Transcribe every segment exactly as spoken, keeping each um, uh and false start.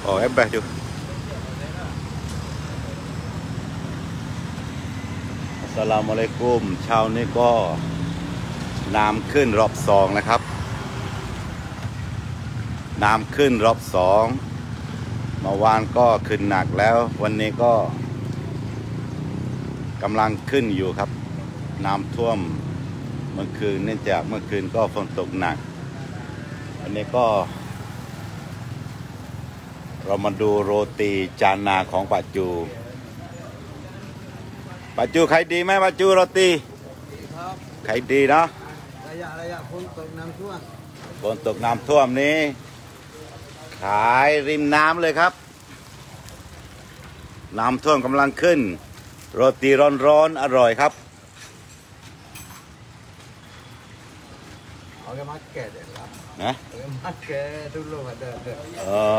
Oh, hebat tu. Assalamualaikum เช้านี้ก็น้ำขึ้นรอบสองนะครับน้ำขึ้นรอบสองเมื่อวานก็ขึ้นหนักแล้ววันนี้ก็กำลังขึ้นอยู่ครับน้ำท่วมเมื่อคืนเนื่องจากเมื่อคืนก็ฝนตกหนักอันนี้ก็เรามาดูโรตีจานนาของป้าจูป้าจูขายดีไหมป้าจูโรตีขายดีเนาะระยะระยะฝนตกน้ำท่วมฝนตกน้ำท่วมนี้ขายริมน้ำเลยครับน้ำท่วมกำลังขึ้นโรตีร้อนๆอร่อยครับเอาแค่มาแก่เด็ดครับนะเอาแค่มาแก่ทุกโลกเด็ดเด็ดอ๋อ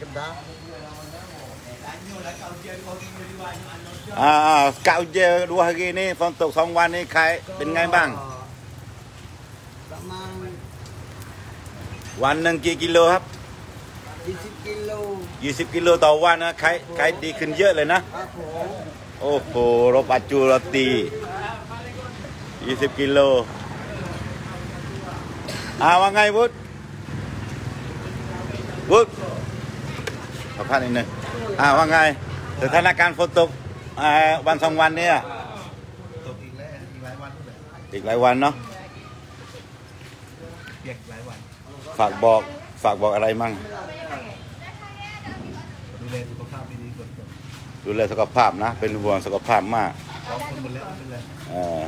อ่าเก่าเจอดูฮากีนี่ฝนตกสองวันนี้ขายเป็นไงบ้างประมาณวันหนึ่งกี่กิโลครับยี่สิบกิโลยี่สิบกิโลต่อวันนะขายขายดีขึ้นเยอะเลยนะครับผมโอ้โหโรปาจูโรตียี่สิบกิโลอ่าว่าไงวุฒิวุฒิขอพักนิดนึงอ่าว่าไงสถานการณ์ฝนตกอ่าวันสองวันนี้ตกอีกแล้วอีกหลายวันอีกหลายวันเนาะเปียกหลายวันฝากบอกฝากบอกอะไรมั่งดูแลสุขภาพดีๆก่อนดูแลสุขภาพนะเป็นห่วงสุขภาพมากขอบคุณหมดแล้วเป็นไรเออ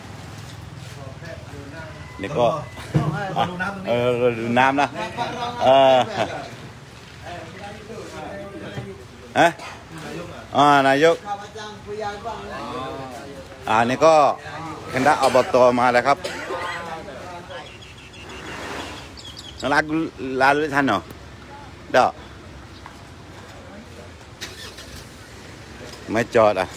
นี่ก็เออดูน้ำนะเออฮะอ่านายกอ่านี่ก็คณะอบตมาแล้วครับนั่นลาลาลุทันเหรอเด้อไม่จอดอ่ะ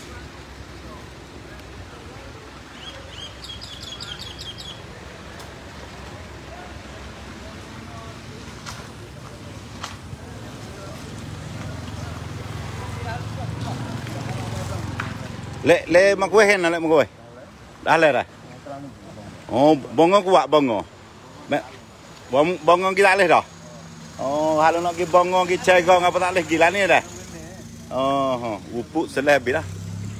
เละเละมาคุยเห็นอะไรมาคุยอะไรอะไรโอ้บงงกูว่าบงงแม่บงบงงกี่อะไรหรอโอ้ฮัลโหลน้องกี่บงงกี่เชยกองapa tak leh gila ni dah oh upuk selebih lah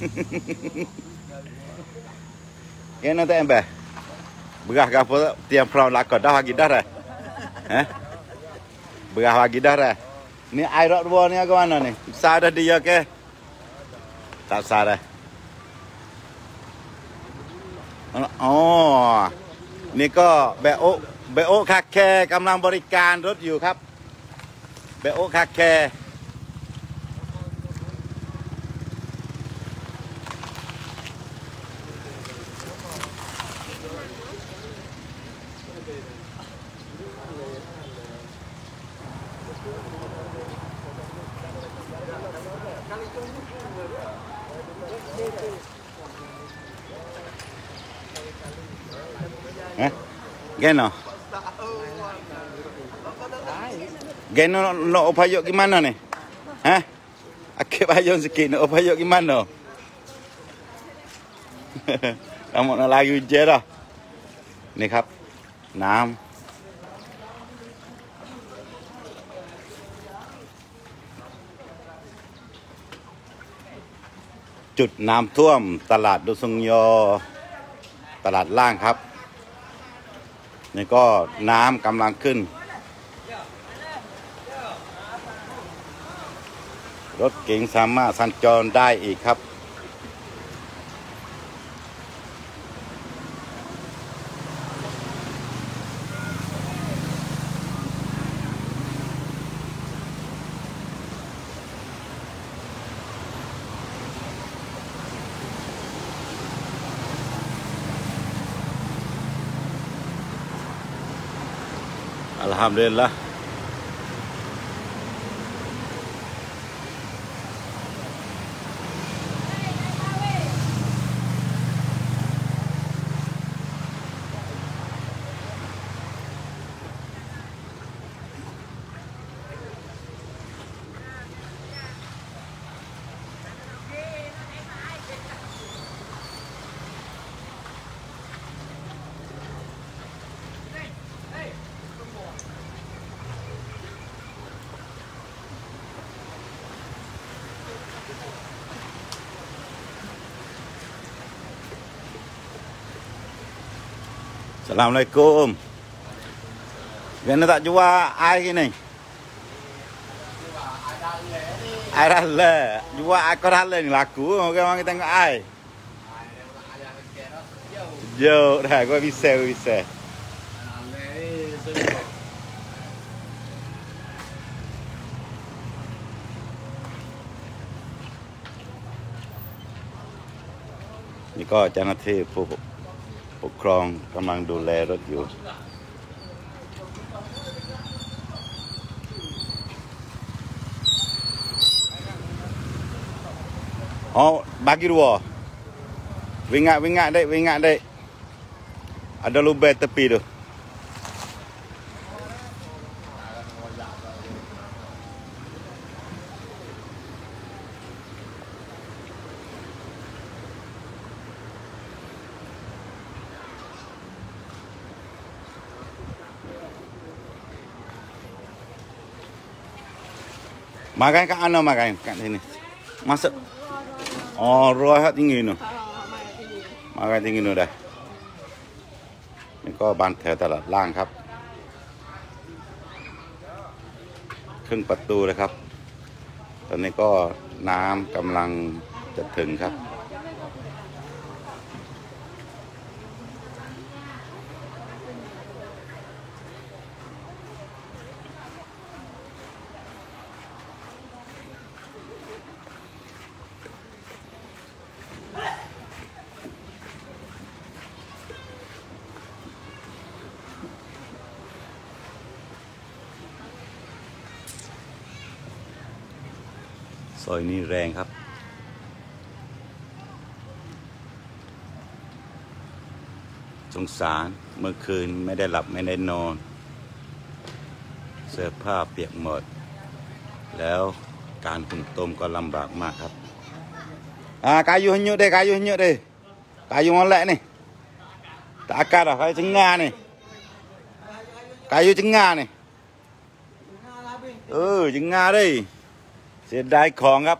ya nanti embe berah ke apa tiang perahu lakot dah lagi dah dah eh berah lagi dah dah ni air rok dua ni ke mana ni sah dah dia ke tak sah dahอ๋อนี่ก็แบโอแบโอคาแคร์กำลังบริการรถอยู่ครับแบโอคาแคร์Geno, Geno no opayok gimana nih? Hah? Akib ayam sikit no opayok gimana? Kamu nak lagi hujan dah. Ni ครับน้ำจุดน้ำท่วมตลาดดุสงยอตลาดล่างครับนี่ก็น้ำกำลังขึ้นรถเก๋งสามารถสัญจรได้อีกครับAlhamdulillah Assalamualaikum. Kena tak jual air ni? Air dah jual air kau dah ni laku. Orang kita tengok air. Jauh dah, gua bisa, gua bisa. Ni ก็เจ้าหน้าที่ผู้ปกครองกำลังดูแลรถอยู่อ๋อ bagi dua wingat wingat dek wingat dek ada lubang tepi tu makan kat mana makan kat sini masuk oh roh tinggi tu makan tinggi tu dahนี่ก็บ้านแถวตลาดล่างครับครึ่งประตูเลยครับตอนนี้ก็น้ำกำลังจะถึงครับซอยนี้แรงครับสงสารเมื่อคืนไม่ได้หลับไม่ได้นอนเสื้อผ้าเปียกหมดแล้วการหุงต้มก็ลำบากมากครับอ่า kayu hanyut deh kayu hanyut deh kayu molek nih tak akar dah kayu cengah nih kayu cengah nih เออ cengah dehเสียดายของครับ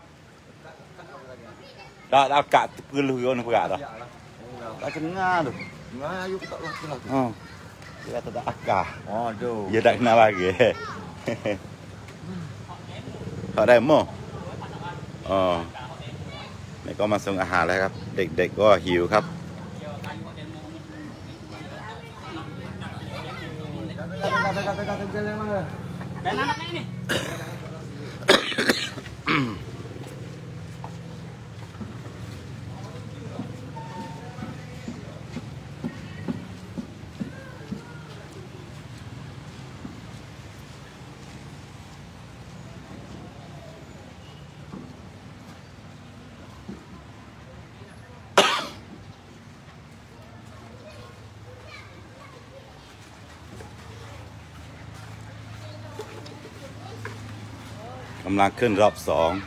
ดาดากะปืนลูกโยนปากดาดาชงาtu Nah, ayo kita lagi lagi. oh dia tak akah Aduh. dia tak kenal lagi takได้หม้ออ๋อนี่ก็มาส่งอาหารแล้วครับเด็กๆก็หิวครับกำลังขึ้นรอบสอง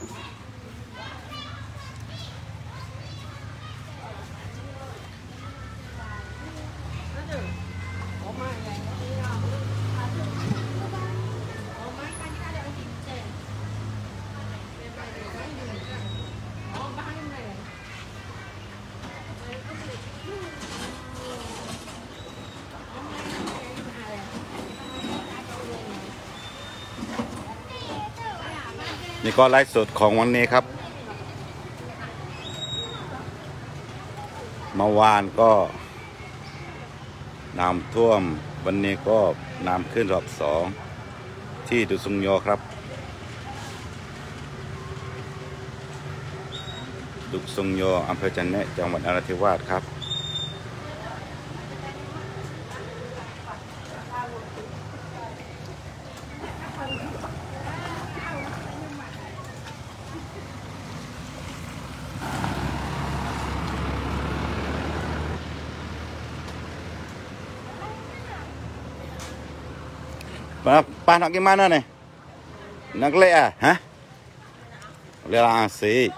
นี่ก็ไลฟ์สดของวันนี้ครับเมื่อวานก็น้ำท่วมวันนี้ก็น้ำขึ้นรอบสองที่ดุสุงโยครับดุสุงโยอำเภอจันเนะจังหวัดนราธิวาสครับPas nak gimana nih? Nak lek ah? Hah? Lek asik.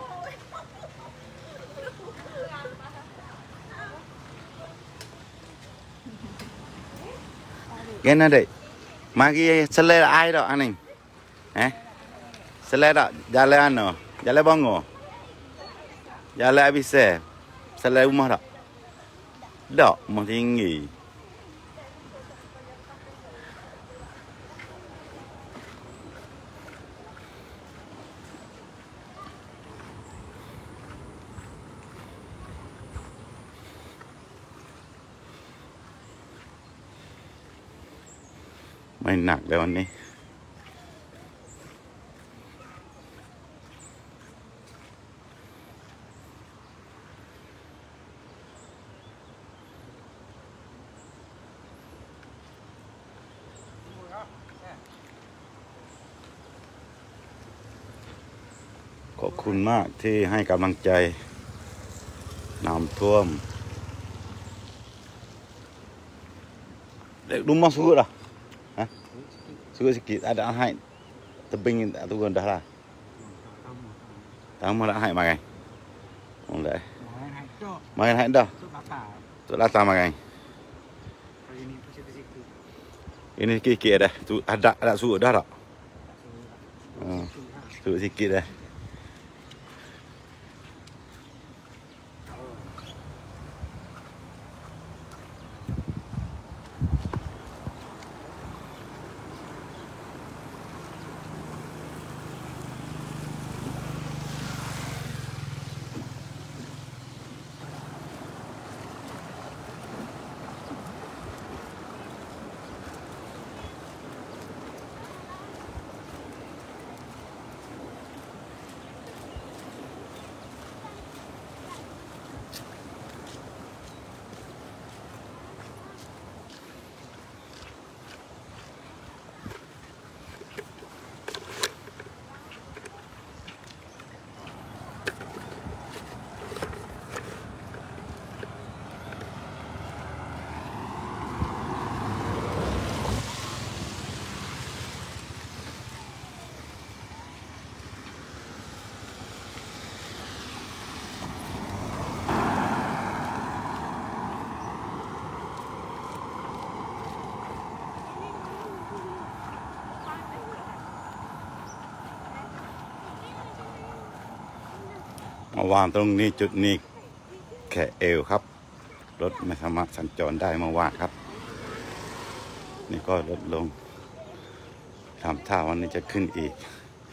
Gana dek. Magi selai air dak aning. Eh? Selai dak jalan ano? Jalan bongo. Jalan habis eh. Selai rumah dak. Dak, mau tinggi. ไม่หนักเลยวันนี้ขอบคุณมากที่ให้กำลังใจน้ำท่วมDek rumah surut dah. Ha? Surut sikit. Ada haid. Tebing tak turun dah lah. Tama nak haid makan. Oh dah. Makan haid dah. Tu latah makan. Ini sikit-sikit dah. Tu ada ada surut dah tak? Ha. Surut sikit dah.มาวางตรงนี้จุดนี้แค่เอวครับรถไม่สามารถสัญจรได้เมื่อวานครับนี่ก็ลดลงทำท่าวันนี้จะขึ้นอีก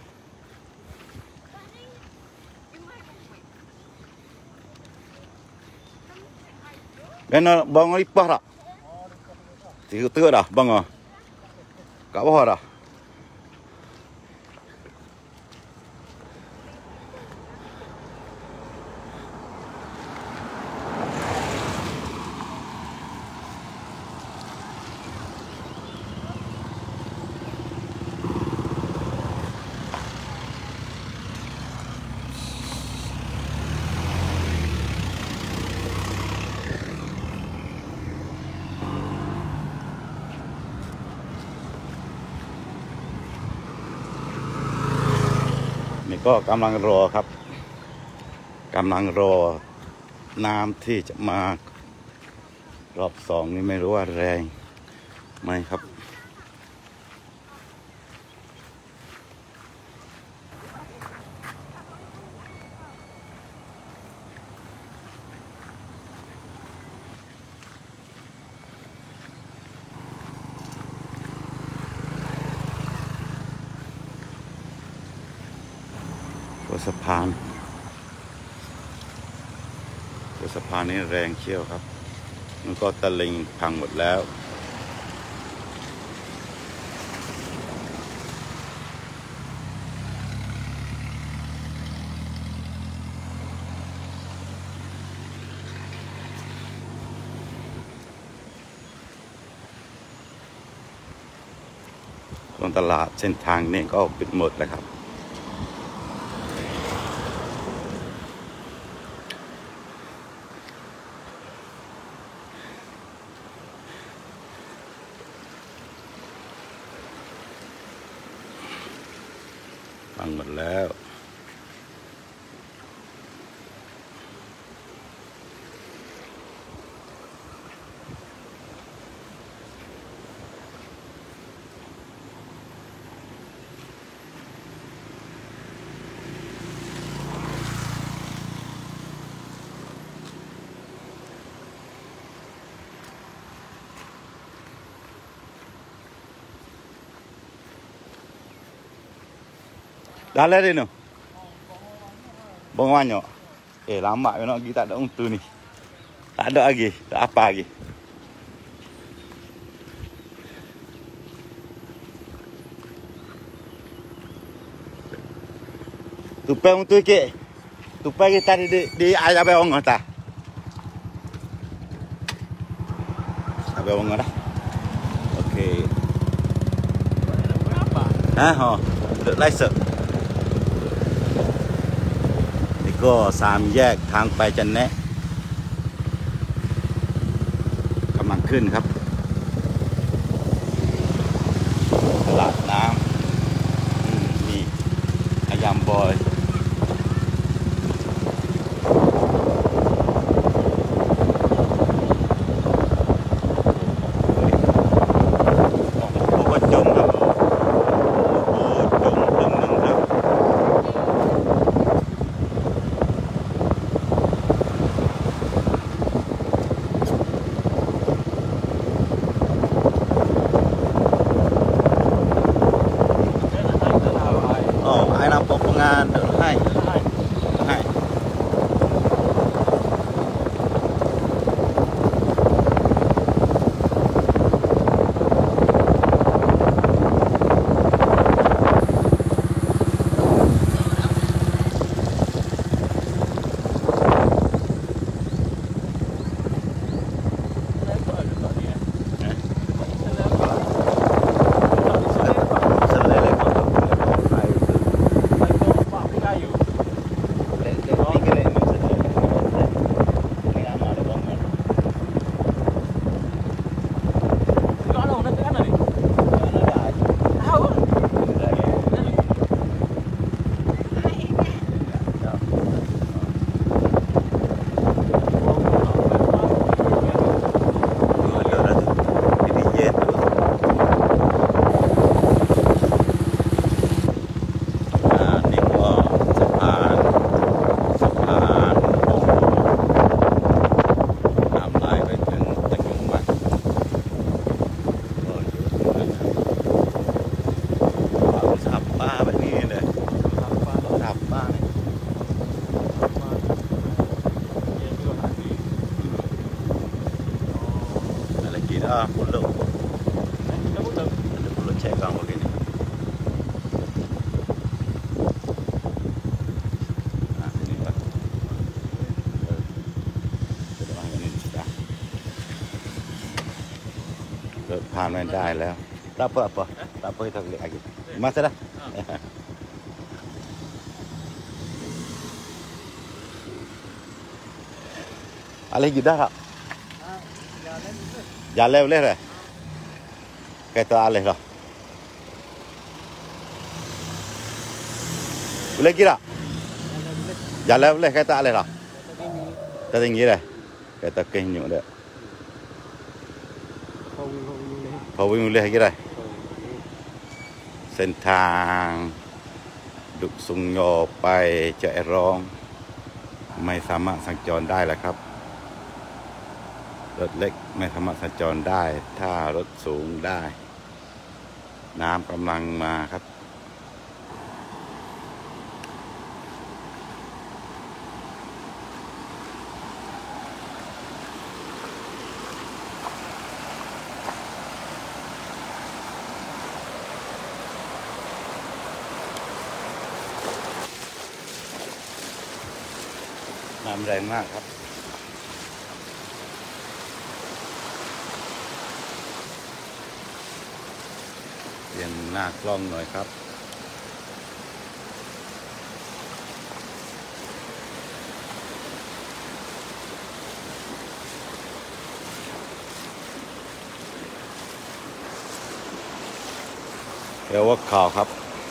เป็นบางอีกปะละที่เตือนอ่ะบางอ่ะกับว่าอ่ะนี่ก็กำลังรอครับกำลังรอน้ำที่จะมารอบสองนี่ไม่รู้ว่าแรงไหมครับสะพานสะพานนี้แรงเชี่ยวครับมันก็ตะลิงพังหมดแล้วตรงตลาดเส้นทางนี้ก็ปิดหมดแล้วครับพังหมดแล้วdah lah dia no. Bang banyak. Eh lambat nak pergi tak ada untu ni. Tak ada lagi, tak apa lagi. tupai untuk ke tupai kita di di ayah beong ta abe beong dah okey ha ha được lái sợนี่ก็สามแยกทางไปจันแนะกำลังขึ้นครับตลาดน้ำนี่อายามบอยให้ให้ Ah, pulau. Ada pulau cekang begini. Nah, ini Pak. Sudah ini sudah. ผ่านไม่ได้แล้วตาเปิดปะตาเปิดทางเล็กอีกมาซะนะอะไรอยู่ได้ครับอย่าเร็วเลยเลยแกตัวอะไรหรอเล็กกี่ละอย่าเร็วเลยแกตัวอะไรหรอตัวอย่างนี้เลยแกตัวเก่งอยู่เลยพอวิ่งเลยกี่ไรเส้นทางดุสุงโยไปเจาะร้องไม่สามารถสัญจรได้แล้วครับรถเล็กไม่สามารถสัญจรได้ถ้ารถสูงได้น้ำกำลังมาครับน้ำแรงมากครับเปลี่ยนหน้ากล้องหน่อยครับเรียกว่าข่าวครับ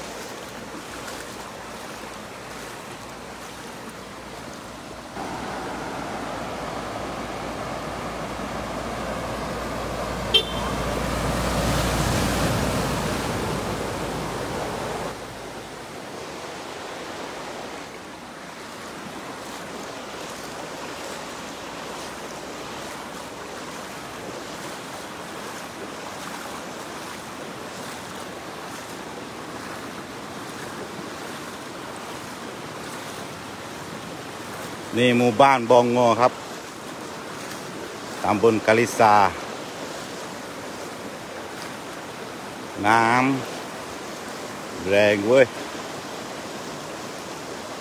นี่หมู่บ้านบองงอครับตำบลกาลิซาน้ำแรงเว้ย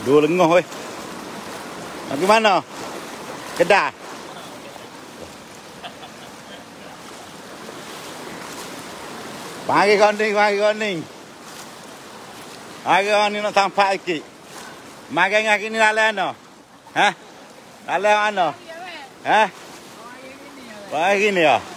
Dua lengoh weh. Nak ke mana? Kedah. Pagi koning, pagi koning. Pagi koning nak sampai sikit. Makan ngaki ni dalam mana? Ha? Dalam mana? Ha? Pagi ni ya.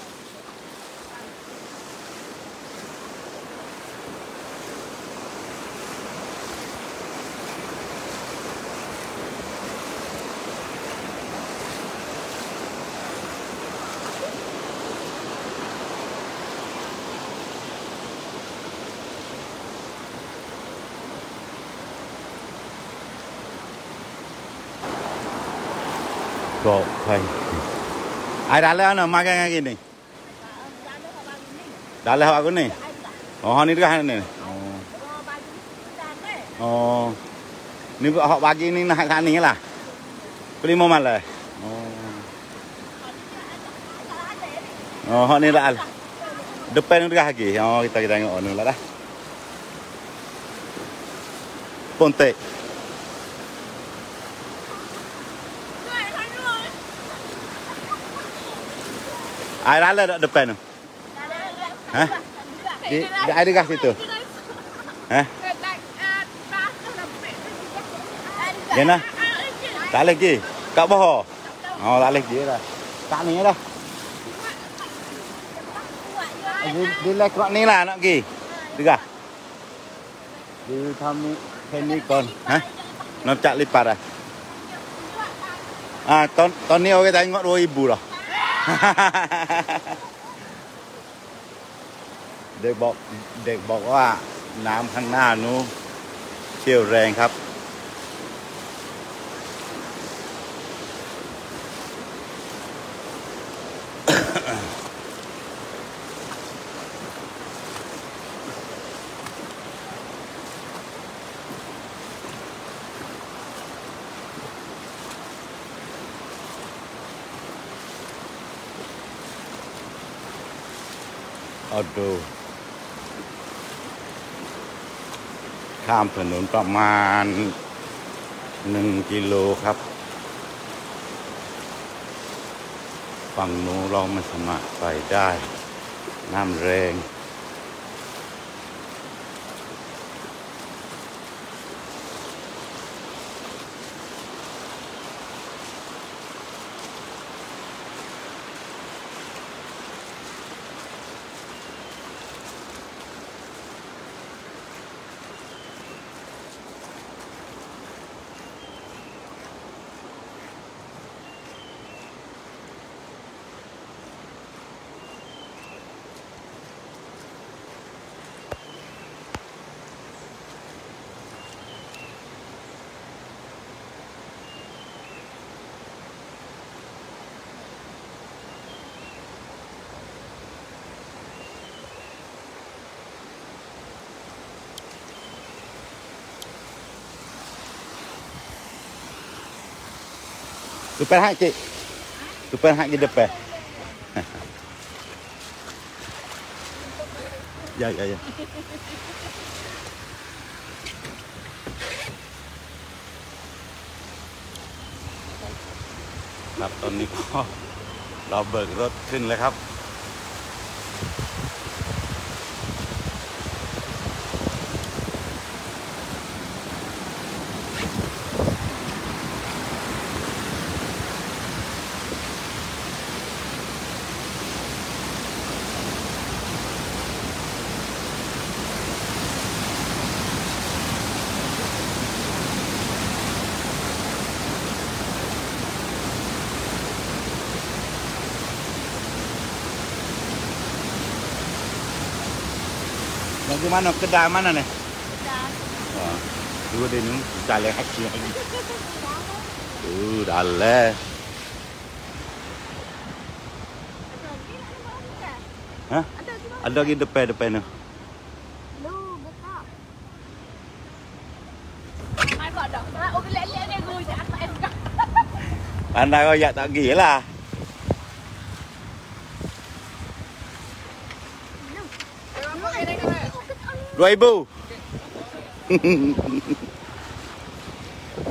Kok kai. Ai dalam mana makan ngaki ni? Dalam aku ni. Oh ni dekat ni. Oh. Oh. Ni hak pagi ni nak kat ni lah. Kelima malam. Oh. Oh ni lah. Depan ni dekat lagi. Oh kita kita tengok ni lah dah. Ponte. Ai dalam dekat depan tu. Hah? Di di ada dekat situ. Hah? Gena? Tak lagi. Kat bawah. Oh, tak lagi dah. Tak ni dah. Di di lekok ni lah nak pergi. Dekat. Di kami sini kon. Hah? Nak cak lipat dah. Ah, ton ton ni orang tengok dua ribu dah. เด็กบอกเด็กบอกว่าน้ำข้างหน้านู้นเชี่ยวแรงครับ Aduh, ข้ามถนนประมาณหนึ่งกิโลครับฝั่งนู้นเราไม่สามารถไปได้น้ำแรง Depan hak cik. Depan hak di depan. Ya ya ya. ครับตอนนี้ก็เราเบิกรถขึ้นเลยครับ Bagaimana kedai mana nih? Kedai. Oh, dua dia ni jalan kaki lagi. Uh, dalam. Hah? Ada lagi depan depan tu. Lu buka. Mai kau dak. Oh, lek-lek ni aku jak tak em. Pandai kau yak tak pergi lah. Dua ribu.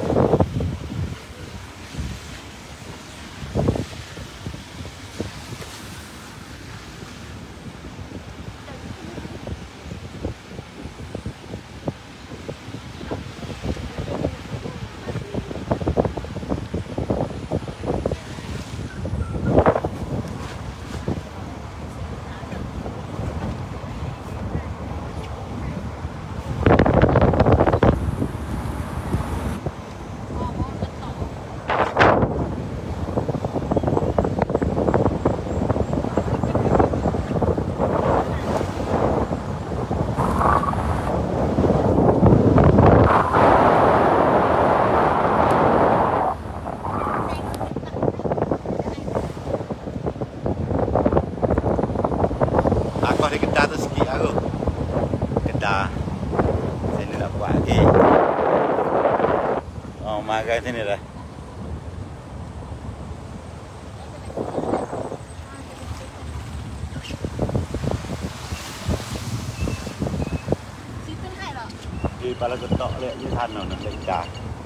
makan sini dah. Situ hai rồi. Di pala ketok lek di sana nak lek dah.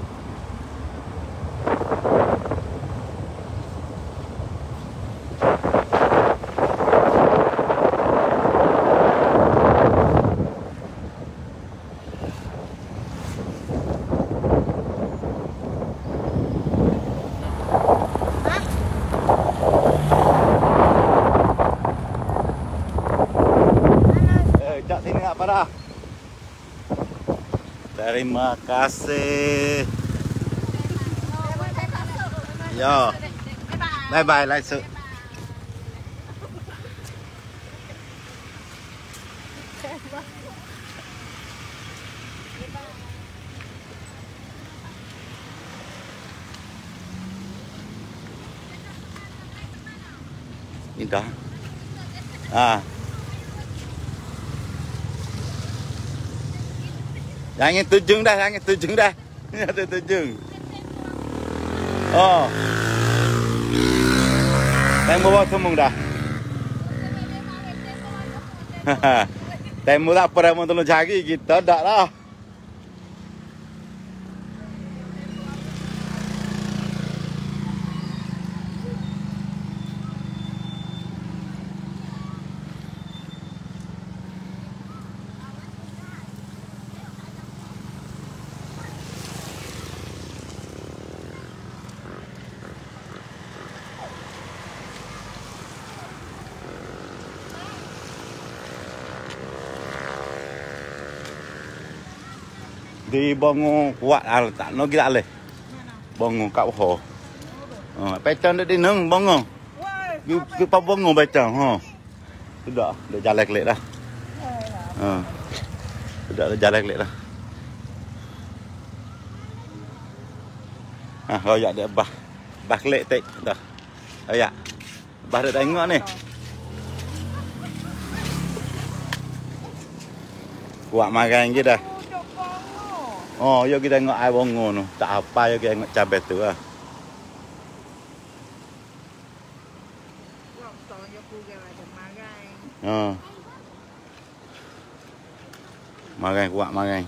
Sini nggak pada. Terima kasih. Yo. Bye bye lại sự. Ini dah. Ah. Jangan tujung dah, jangan tujung dah. Ada tujung. Oh. Temu bawa semung dah. Temu tak pernah mau tolong cari kita dak lah. Di bongo kuat al tak no kita leh. Bongo kat ho. Ha, pecah dak di nang bongo. Yu ke pa bongo pecah ha. Sudah, dah jalan kelik dah. Ha. Sudah dah jalan kelik dah. Ha, royak dia bah. Bah kelik tek dah. Royak. Bah dah tengok ni. Kuat makan je dah. Oh, yo kita tengok air bongo tu. Tak apa yo kita tengok cabai tu lah. Ha. Makan kuat makan.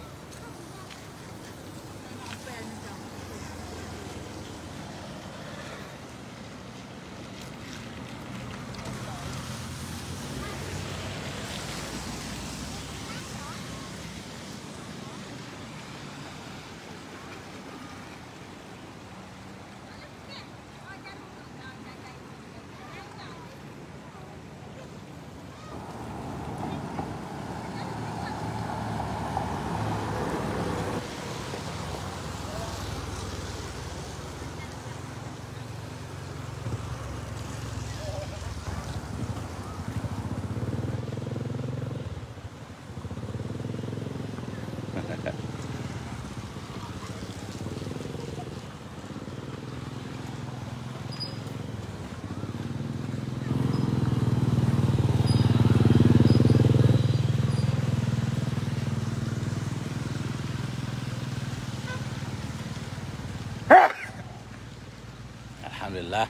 Alhamdulillah.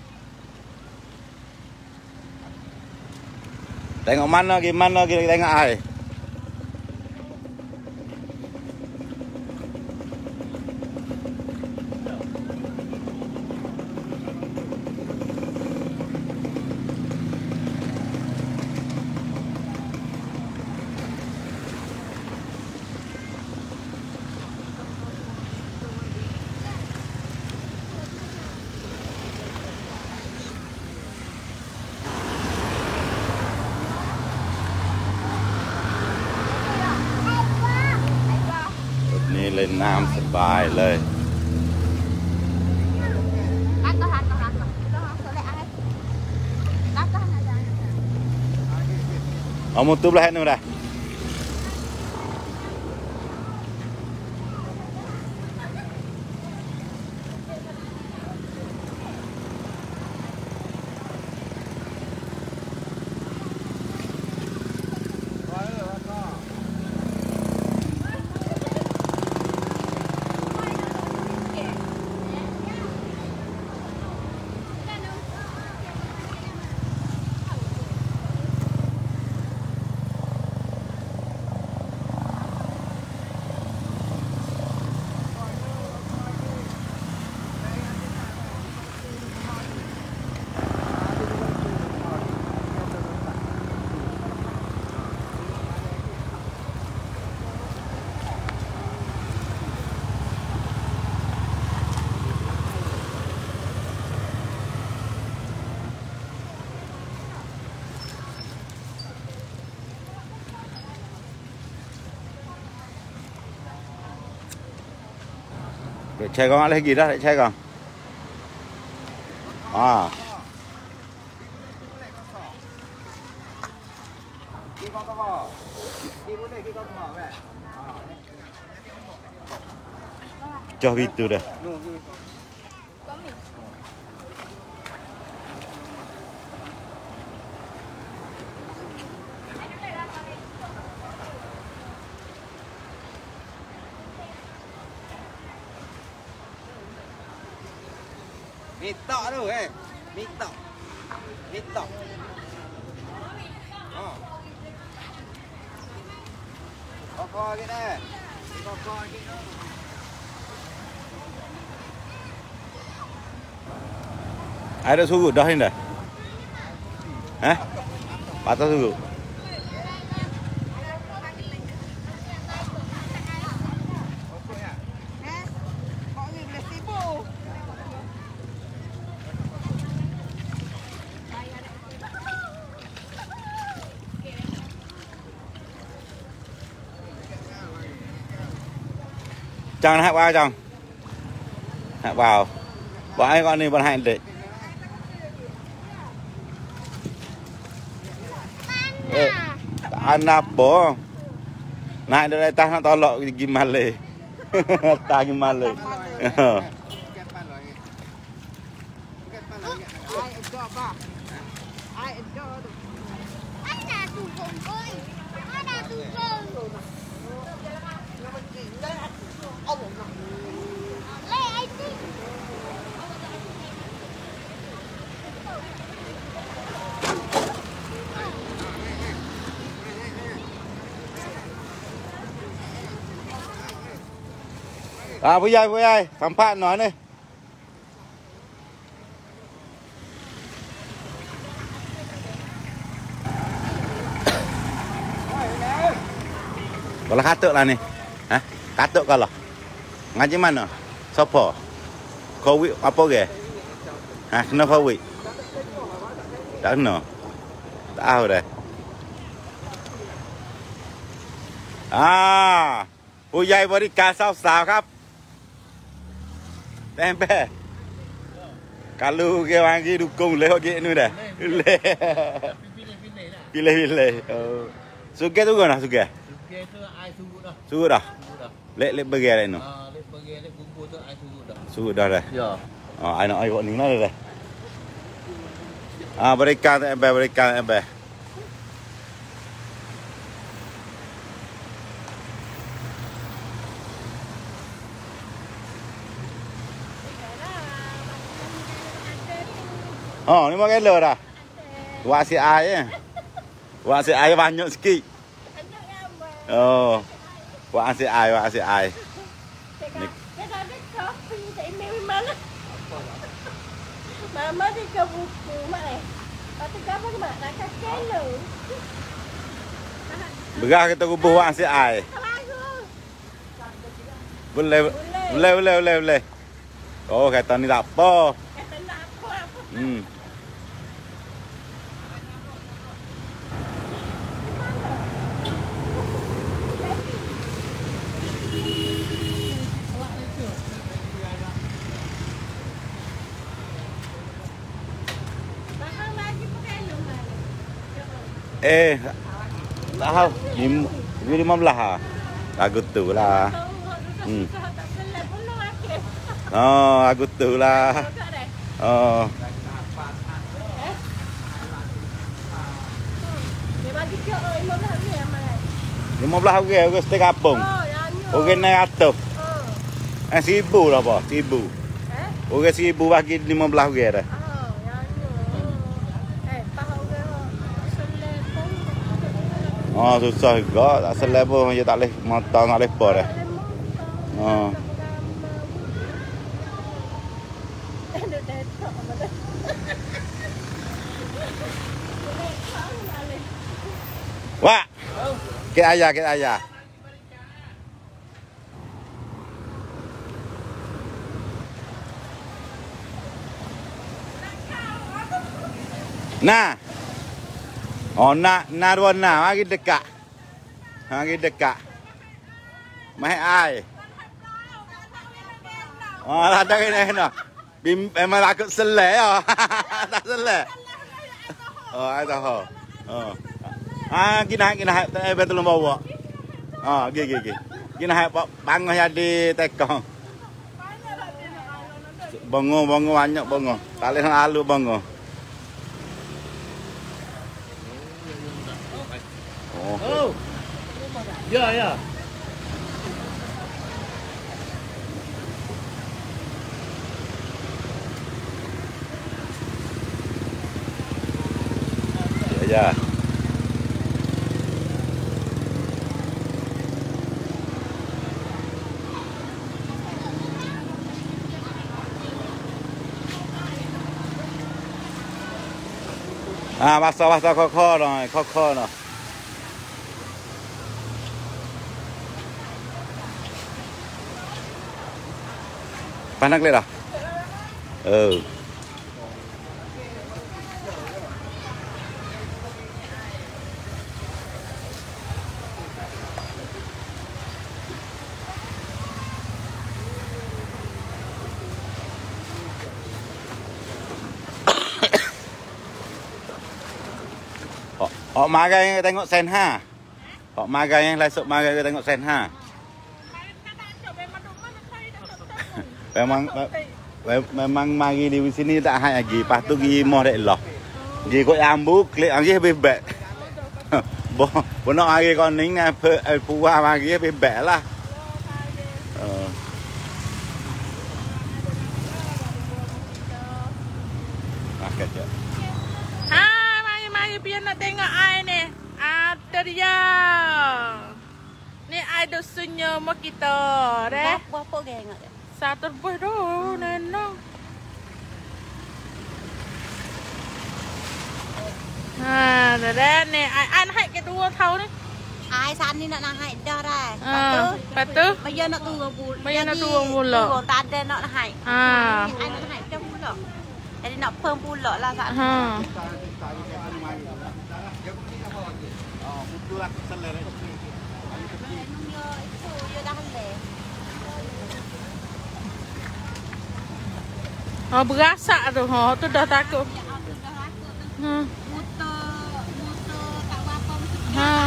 Tengok mana gimana kita tengok air. Ni lên Nam สบายเลย Ăn có ăn có ăn có. Có lẽ ăn. Ăn có ăn là. เอามุตุบแล้วนู่นได้ chạy con lấy gì đó để chạy con à cho vịt từ đây mít tọ đâu ấy mít tọ mít tọ có co cái này có co cái đó ai đã sugu dah ini hah patah sugu Chàng hạ vào chàng hạ vào bọn ai con này bọn hành đấy anak boh naik dari atas nak tolak gimana tak gimana àผู้ใหญ่ผู้ใหญ่สัมภาษณ์หน่อยนี่kalau katuk lah ni hah katuk kalau ngaji mana siapa covid apa ke hah kena covid tak kena tak tahu dah ahผู้ใหญ่บริการสาวๆครับtempe kalau ke wangi dukung leh oke ni dah leh pilih-pilih oh suka tu kan suka suka tu ai sugu dah sugu dah lek lek bagi lah ni ah lek bagi lek bumbu tu ai sugu dah sugu dah dah ya ah ai nak ai buat ni lah dah ah berikan tempe berikan tempe oh ni makan lor dah buat si air buat si air banyak sikit oh buat si air buat si air ni mama đi ke buku mak eh patut apa ke mak nak kakek lu begah kita kubuh buat si air boleh boleh boleh boleh boleh oh kata ni tak apa kata nak apa apa hmm eh tak tahu ni lima belas ah lagu tu lah hmm oh lagu tu lah oh lima belas okey okey stek kampung okey naik atas eh seribu lah apa seribu okey seribu bagi lima belas okey dah oh susah juga tak selai pun dia tak boleh mata tak boleh apa dah oh wah kita ayah kita ayah nah oh nak nak warna lagi dekat lagi dekat mai ai Oh, ada kena kena. Bim memang takut selai ah. Tak selai. Oh, ai tahu. Oh. Ah, kena kena eh betul bawa. Ah, gi gi gi. Kena hai bang jadi tekong. Bongo bongo banyak bongo. Tak boleh lalu bongo. Oh. Ya, ya. Ya. Ah, basta basta kok no, kok no. Panak le dah. Oh. Họ magai tengok sen ha. Họ magai yang live magai tengok sen ha. Memang memang magi di sini tak hai lagi. Pas tu gi moh dek loh. Gi kok ambu klik angi bebek. Bo bo nak hari kon ning na puah magi bebek lah. Uh. Paket je. Biar nak tengok ai ni. Ada dia. Ni ai dusunnya mak kita, deh. Berapa geng ngak? Satu buah tu, nenong. Ha, dah ni ai an hai ke dua tahun ni. Ai san ni nak nak hai dah dah. Lepas tu, lepas tu. Bayar nak turun pula. Bayar nak turun pula. Turun tak ada nak hai. Ha. Ai nak hai jam pula. Jadi nak pem pula lah kat. Ha. Oh, berasa tu, ha, tu dah takut. Ha. Motor, motor tak apa mesti. Ha.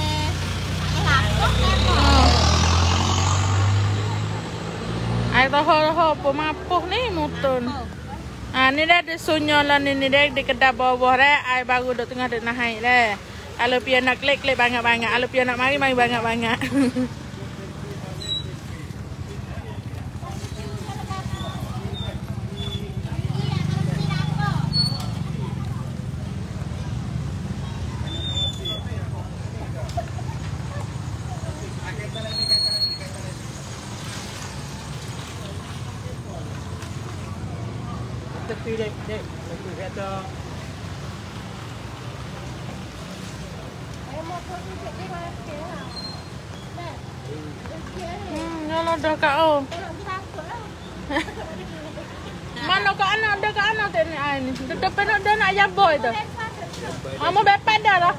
Ai tahu tahu apa mapuh ni motor. Ah, ni dah ada sunyolan ni ni dah di kedai bawah dah. Ai baru duk tengah duk naik dah. Kalau pian nak klik klik banyak-banyak. Kalau pian nak mari mari banyak-banyak. Tepi dek dek, tepi kereta. Hmm, kalau dah kau. Mana kau anak dah kau anak tu ni ai ni. Depan nak dah nak ayam boy tu. Amo bepan dah lah.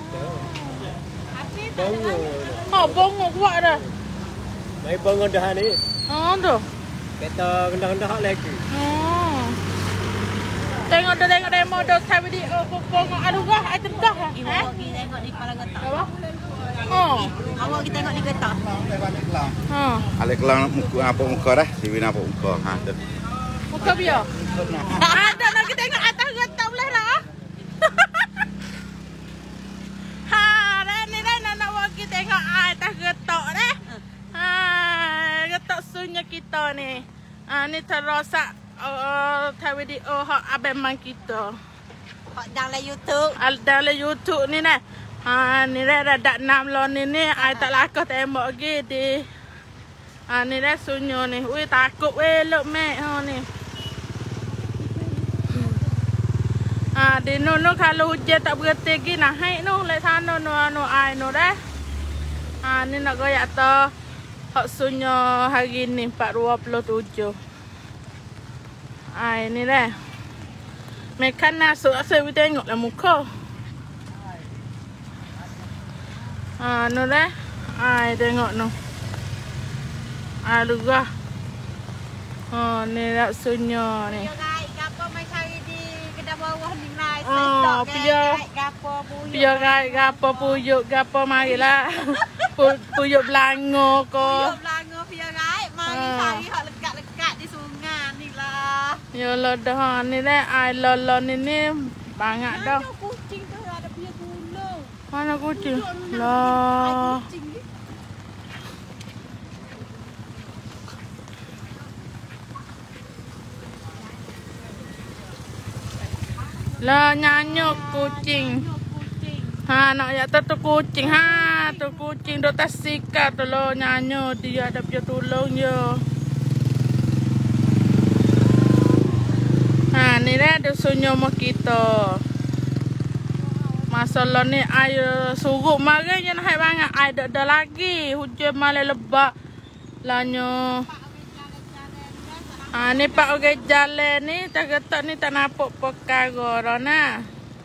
Bongo. Oh, bongo kuat dah. Mai bongo dah ni. Oh, tu. Kereta rendah-rendah lagi. Oh. Tengok dah tengok demo dah time video bongo aduh gah ai tegah. Ibu Eh? kita tengok di kepala getah. Apa? Oh. Awak kita tengok di getah. Ha. Ale kelang muka apa muka dah, Siwi apa muka. Ha tu. Muka biar. Ada nak kita tengok atas getah boleh lah. Ha, dah ni dah nak nak buat kita tengok atas getah dah. Ha, getah sunyi kita ni. Ha, ni terosak uh, thay video hak abang kita. Hak dalam YouTube. Al dalam YouTube ni nah. Ha, ni dah dah enam lon ni ni ai tak lakah tembok lagi di. Ha, ni dah sunyi ni. Ui takut weh luk mek ha ni. Ha, di nu nu kalau hujan tak berhenti lagi nak haik nu lek sana nu nu ai nu dah. Ha, ni nak goyak tu hak sunyi hari ni empat dua puluh tujuh. Ai ni dah. Mekan nasuk saya tengoklah muka. Ha, nu dah. Ai tengok nu. Aduh gah. Oh, ni dak sunyo ni. Pia gai gapo mai cari di kedai bawah ni nai Oh, sendok pia. gapo buyuk. Pia gai gapo puyuk gapo marilah. Puyuk belango ko. Puyuk belango pia gai mari cari hak lekat-lekat di sungai ni lah. Yo lo dah ni dah ai lo lo ni ni banyak dah. Ada kucing tu ada pia gulung. Mana kucing? Lah. Kucing ni. Lah nyanyuk kucing. Ha nak ya tu kucing ha tu kucing dok tasika tu lo nyanyo dia ada pia tolong yo. Ha ni dah ada sunyo mak kita. Masalah ni air surut marahnya nak banget air dak ada lagi hujan malam lebat lanyo. Ha ni pak orang jalan ni tak ketak ni tak nampak perkara nah.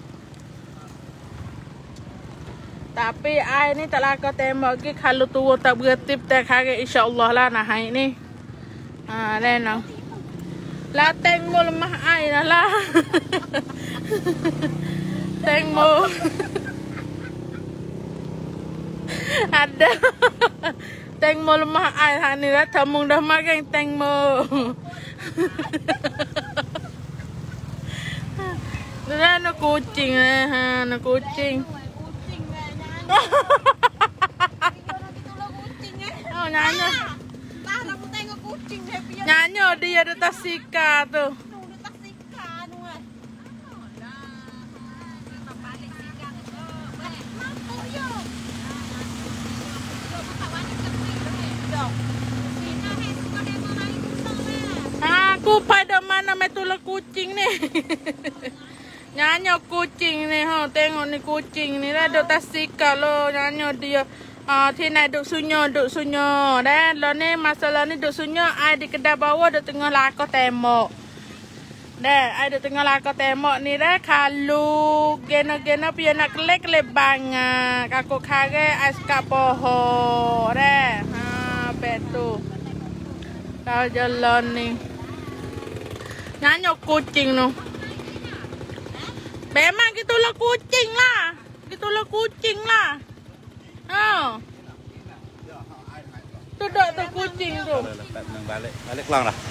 Tapi air ni tak lakar tembak lagi kalau turun tak bertip tak hari insya-Allah lah nah hai ni. Ha renang. Lah tengmo lemah air dah lah. Tengmo. Ada. Tengmo lemah air ha ni dah tamung dah makan tengmo. Dah nak kucing eh ha nak kucing. Oh nyanyo. Lah aku tengok kucing dia pia. Nyanyo dia ada tasika tu. Tu dia tak sika nu ah. Tak balik sika tu. Mampu yo. Yo buka balik ke sini. Yo. Sina he sika dia mau naik kusang lah. Aku pada mana metula kucing ni. Nyanyo kucing ni ha tengok ni kucing ni dah ada tasika lo nyanyo dia. Ah, thi nai duk sunyo duk sunyo dah lo ni masalah ni duk sunyo ai di kedai bawah duk tengah lakar tembok. Dah ai duk tengah lakar tembok ni dah kalau gena-gena pia nak kelek-kelek banget. Aku kare ais kat poho dah. Ha betul. Kau jalan ni. Nyanyo kucing tu. Memang gitulah kucing lah. Gitulah kucing lah. Ha. Tu dok tu kucing tu. Lepas nang balik. Balik kelang dah.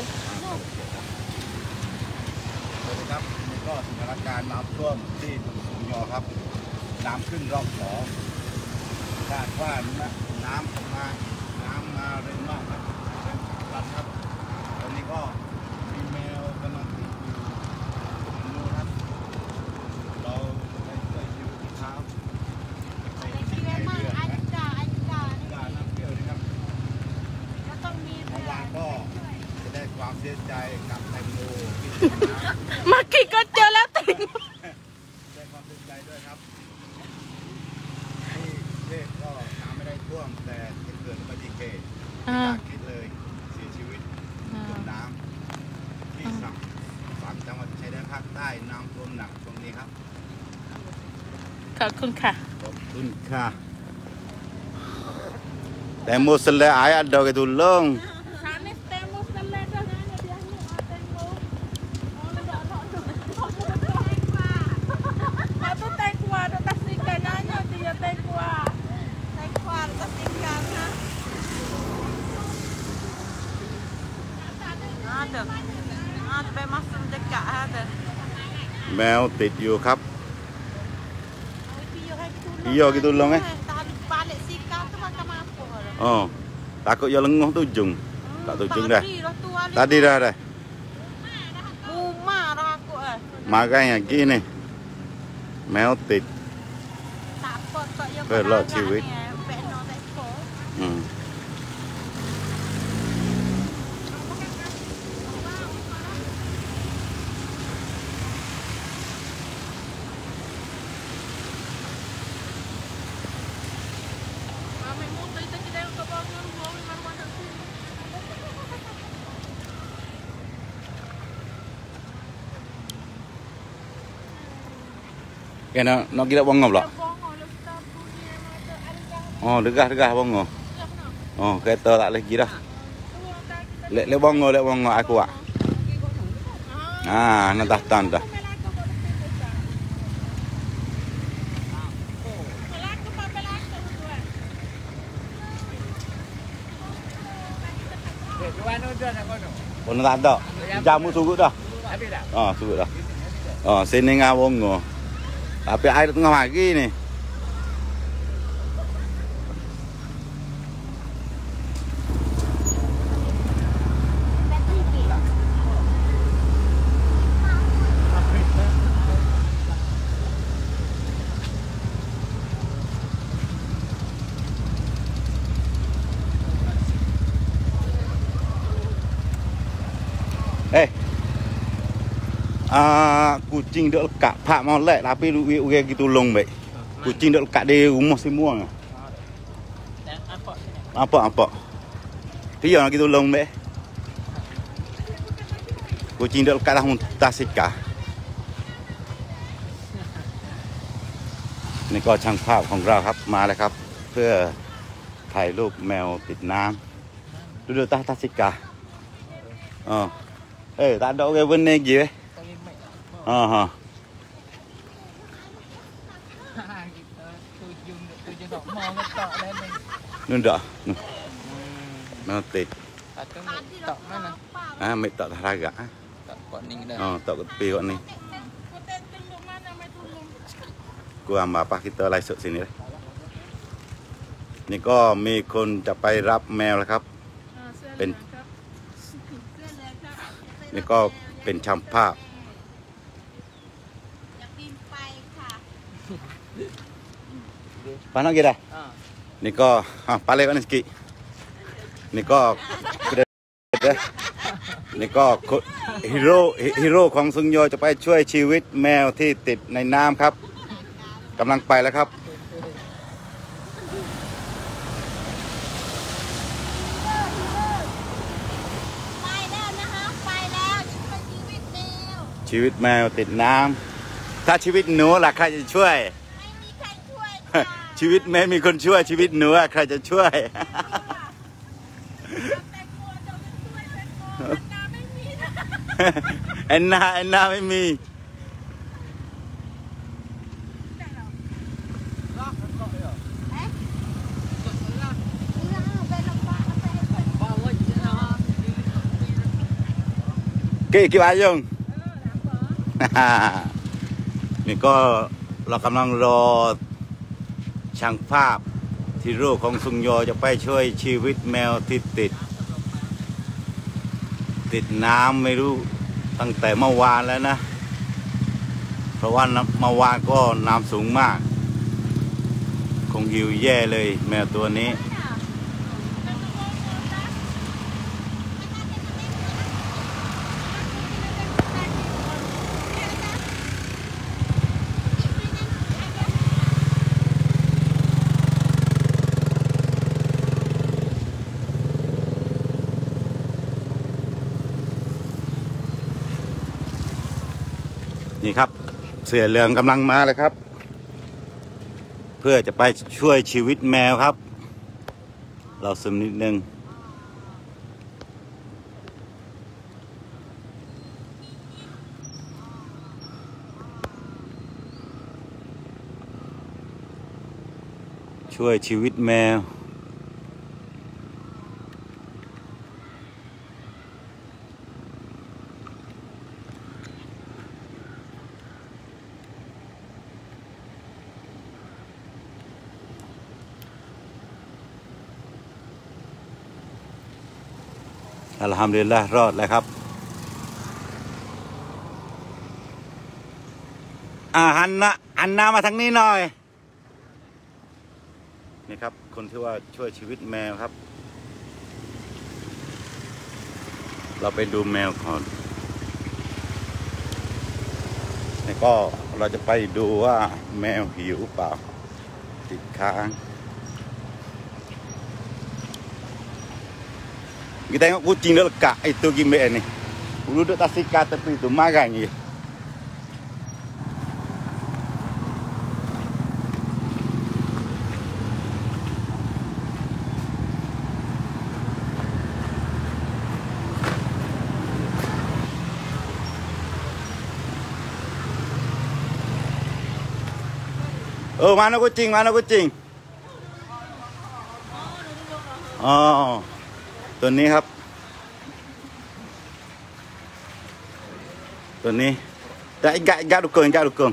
สวัสดีครับนี่ก็สถานการณ์น้ำท่วมที่สุยอครับน้ำขึ้นรอบสองคาดว่าน้ำมาน้ำมาเร็วมากครับรัดครับตอนนี้ก็มีแมวกำลังติดอยู่ดูครับเราได้ช่วยอยู่ที่เท้าไปที่ไหนเรือนะด่าน้ำเปรี้ยวนะครับเมื่อวานก็จะได้ความเสียใจกับแตงโมที่ถูกน้ำมากี่ก็เจอแล้วติงแสดงความเสียใจด้วยครับที่เทพก็น้ำไม่ได้ท่วมแต่เกิดอุบัติเหตุจากคิดเลยเสียชีวิตจมน้ำที่ฝั่งฝั่งจังหวัดชายแดนภาคใต้น้ำท่วมหนักตรงนี้ครับขอบคุณค่ะขอบคุณค่ะแต่โมสเลอายอัดดอกitu long Ada. Adaไปmasuk dekat ada. แมวติดอยู่ครับIya gitu long eh. Tadi balik sikap tu macam apa? Oh. Takut ya lenguh tu ujung. Tak tu ujung dah. Tadi dah dah. Muma dah aku eh. Makanya gini. แมวติด Tak apa kok yang เพื่อรอดชีวิตเป็นนอนได้พออืม Cái nó nó kira bongol pula. Oh, degah-degah bongol. Oh, kereta tak boleh kira. Le le bongo le bongo aku ah. Ah, nak tahtan dah. Pun tak ada. Jamu sugut dah. Habis dah. Ah, sugut dah. Oh, sini ngah bongo. Tapi air tengah pagi ni. Eh. Ah, kucing dok lekat pak molek tapi lu uge gitu long baik. Kucing dok lekat di rumah semua. Apa apa? Dia nak gitu long baik. Kucing dok lekat dah tasika. นี่ก็ช่างภาพของเราครับมาแล้วครับเพื่อถ่ายรูปแมวติดน้ำดูดูตาตาสิกาอ๋อเอ้ยตาดอกเกวันนี้กี่อ๋อฮะนู่นเด้อแมวติดอ่าไม่ต่อทารากะอ๋อต่อกับปีก่อนนี้gua sama apa kita live shoot sini deh. Iniก็มีคนจะไปรับแมวแล้วครับเป็นนี่ก็เป็นช่างภาพปานกี่ได้นี่ก็อ่ะปาเล็กนี่สกินี่ก็นี่ก็ฮีโร่ฮีโร่ของซุงโยจะไปช่วยชีวิตแมวที่ติดในน้ำครับกำลังไปแล้วครับไปแล้วนะคะไปแล้วชีวิตแมวติดน้ำถ้าชีวิตหนูล่ะใครจะช่วยไม่มีใครช่วยชีวิตแม่มีคนช่วยชีวิตหนูใครจะช่วยแอนนาแอนนาไม่มีกี่กี่บาทยังนี่ก็เรากำลังรอช่างภาพที่รูปของซุงโยจะไปช่วยชีวิตแมวที่ติดติดน้ำไม่รู้ตั้งแต่เมื่อวานแล้วนะเพราะว่าเมื่อวานก็น้ำสูงมากคงหิวแย่เลยแมวตัวนี้นี่ครับเสือเหลืองกำลังมาเลยครับเพื่อจะไปช่วยชีวิตแมวครับเราซึมนิดนึงช่วยชีวิตแมวอัลฮัมดุลิลละห์รอดแล้วครับอ่าหันนะหันหน้ามาทางนี้หน่อยนี่ครับคนที่ว่าช่วยชีวิตแมวครับเราไปดูแมวก่อนนี่ก็เราจะไปดูว่าแมวหิวเปล่าติดค้างkita tengok kucing dia lekat itu gimbal ni. Duduk tasika tepi tu makan je. เออ mana kucing, mana kucing. Oh, ตัวนี้ครับ ตัวนี้แต่อีกอีกดูเกินอีกดูเกิน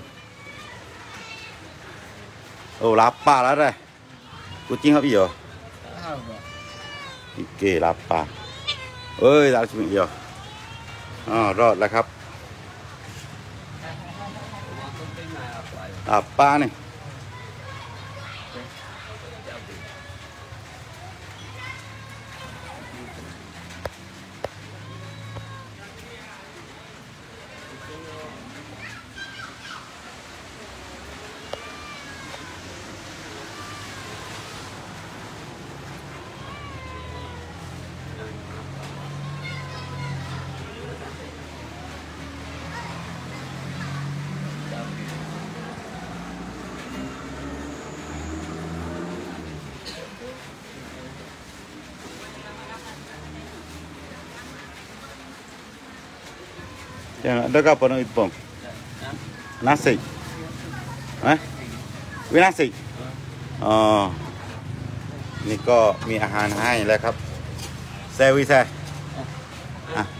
โอ้ลาปลาแล้วเลยกูจริงครับอีกเหรออีกเกลาปลาเอ้ยลาชิมิอีกเหรออ๋อรอดแล้วครับลาปลานี่Jangan ada apa nak ipom? Nasi. Eh? Wi nasi. Oh. นี่ก็มีอาหารให้แล้วครับเซวิเซอ่ะ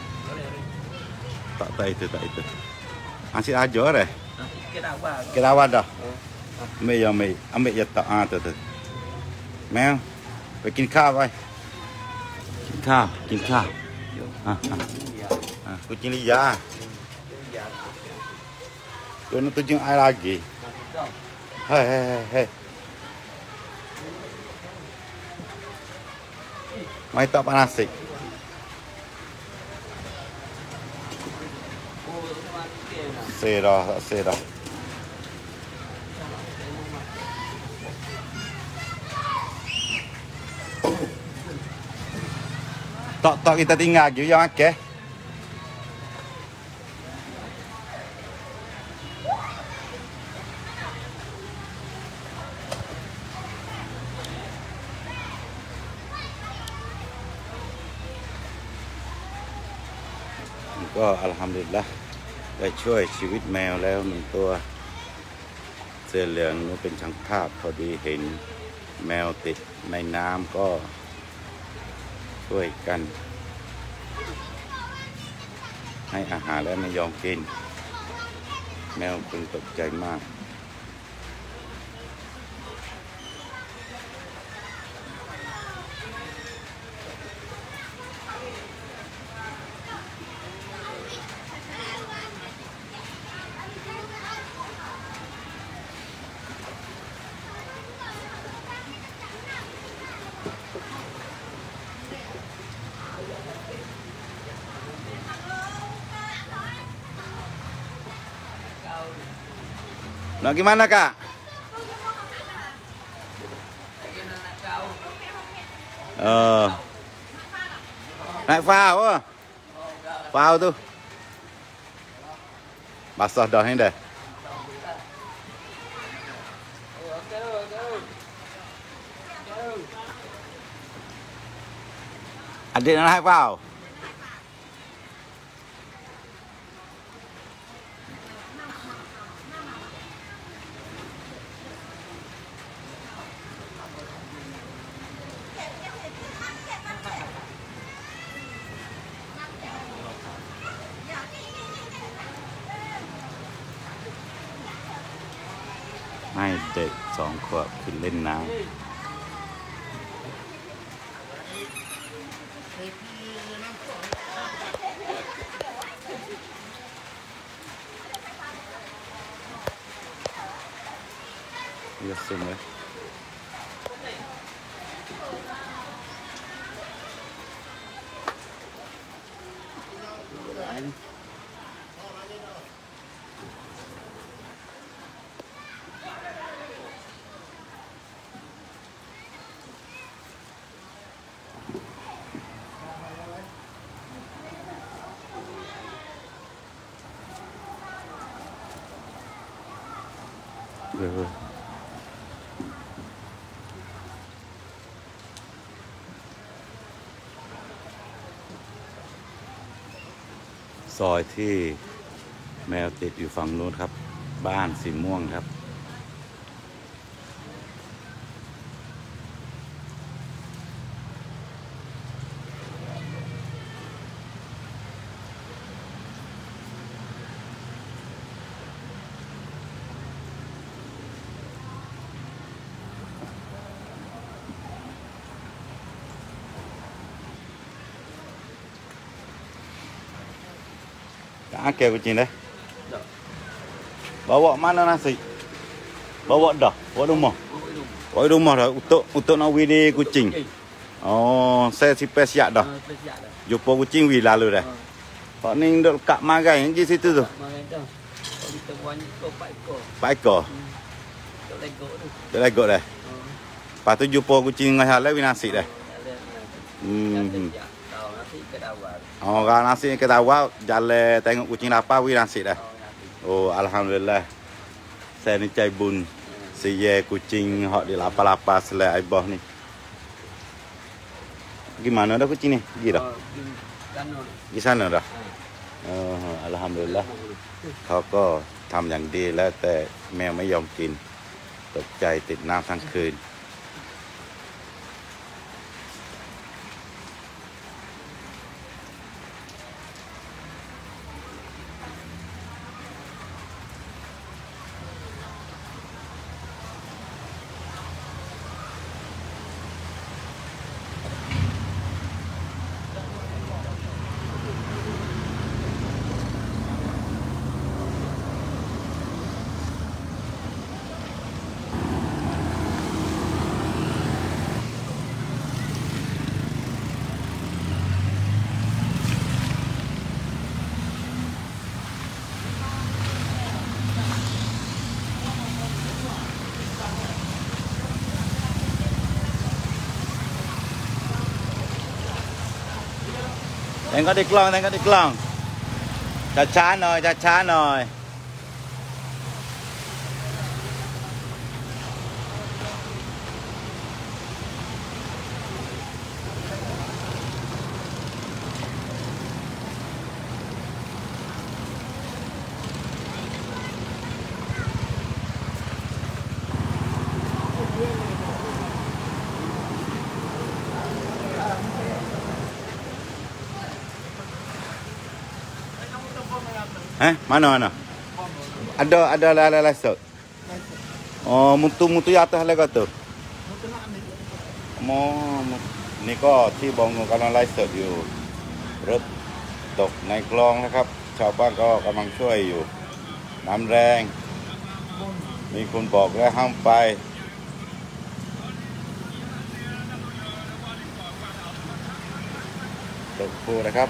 tak tak itu tak itu asyik aja deh kita awal dah ambil ya ambil ambil ya tak ah tu tu แมวไปกินข้าวไปกินข้าวกินข้าวอ่ะอ่ะอ่ะ kucing liar kena tunjuk air lagi hei hei hei mai tak panas sih serah serah tak tak kita tinggal je yang akehก็อัลฮัมดุลิลละห์ได้ช่วยชีวิตแมวแล้วหนึ่งตัวเสื้อเหลืองนี่เป็นช่างภาพพอดีเห็นแมวติดในน้ำก็ช่วยกันให้อาหารและไม่ยอมกินแมวคงตกใจมากNak gimana kak? Uh, naik phao á, phao tu, basah dah ini dah. Adik nak naik phao?ให้เด็กสองขวบขึ้นเล่นน้ำเยอะสุดเลยซอยที่แมวติดอยู่ฝั่งนู้นครับบ้านสีม่วงครับ Akeh kucing dah. Bawa mana nasi? Bawa dah, bawa rumah. Bawa rumah dah untuk untuk nak wili kucing. Oh, saya sipai siap dah. Jumpa kucing wili lalu dah. Hak ni duk kat magai di situ tu. Magai dah. Kita buat ekor, empat ekor. Empat ekor. Tok legok tu. Tok legok dah. Lepas tu jumpa kucing dengan halal wili nasi dah. Hmm. Oh, kalau nasi kita awal jalan tengok kucing lapar wili nasi dah. Oh, alhamdulillah. Saya ni cai bun. Saya kucing hak di lapar-lapar selai aibah ni. Gimana dah kucing ni? Pergi dah. Di sana dah. Oh, alhamdulillah. เขาก็ทำอย่างดีแล้วแต่แมวไม่ยอมกินตกใจติดน้ำทั้งคืน Tengok di kelong, tengok di kelong. Caca noi, caca noi. Eh, mana mana? Ada ada lala lasot. Oh, mutu-mutu atas lagi tu. Mo niก็ที่บองกำลังไลฟ์สดอยู่รถตกในคลองนะครับชาวบ้านก็กำลังช่วยอยู่น้ำแรงมีคนบอกแล้วห้ามไปตกปูนะครับ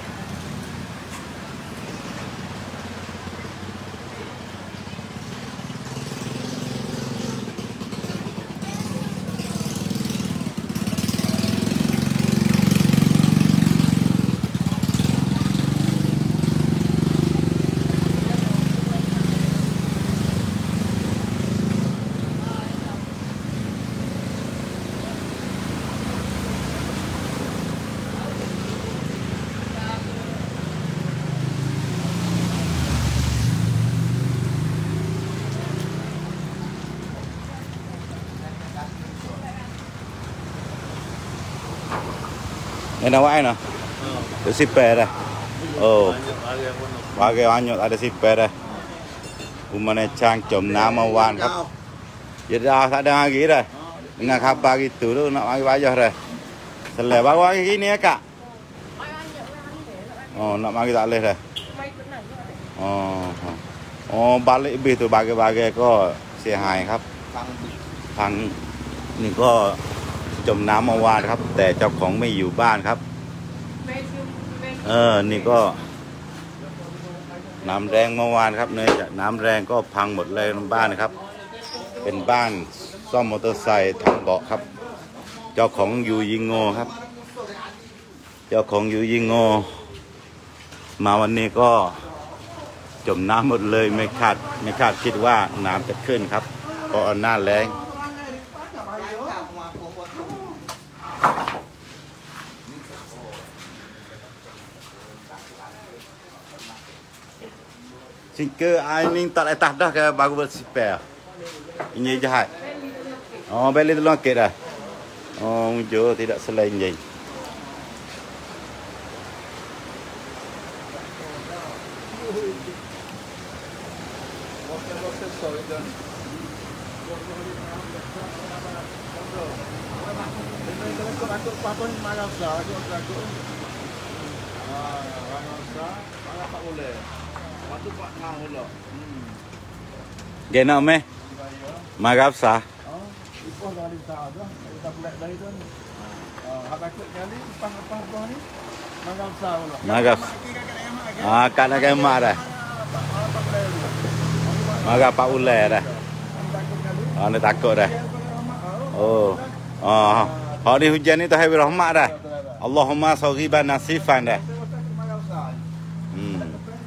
Ini nawak ni, tu sipai dah. Oh, bagai banyak ada sipai dah. Umumnya cang jom nama wan kap. Jadi dah tak ada lagi dah. Dengan khabar gitu tu nak bagi wajah dah. Selai baru lagi gini ya kak. Oh, nak bagi tak boleh dah. Oh, oh balik bis tu bagai-bagai koเสียหายครับพังนี่ก็จมน้ำเมื่อวานครับแต่เจ้าของไม่อยู่บ้านครับเออนี่ก็น้ำแรงเมื่อวานครับเนื่องจากน้ำแรงก็พังหมดเลยบ้านนะครับเป็นบ้านซ่อมมอเตอร์ไซค์ทำเบาะครับเจ้าของอยู่ยิงโง่ครับเจ้าของอยู่ยิงโง่มาวันนี้ก็จมน้ำหมดเลยไม่คาดไม่คาดคิดว่าน้ำจะขึ้นครับเพราะหน้าแรงSingkir ini tak letak dah ke baru bersipir. Ini jahat. Oh, beli tu longkit dah. Oh, muncul tidak selain je. Gena me. Magap sa. Magap. Ah, kana kay mara. Magap Pak Ulai dah. Ah, ni takut dah. Oh. Ah, hari hujan ni tu hai rahmat dah. Allahumma saghiban nasifan dah. Hmm.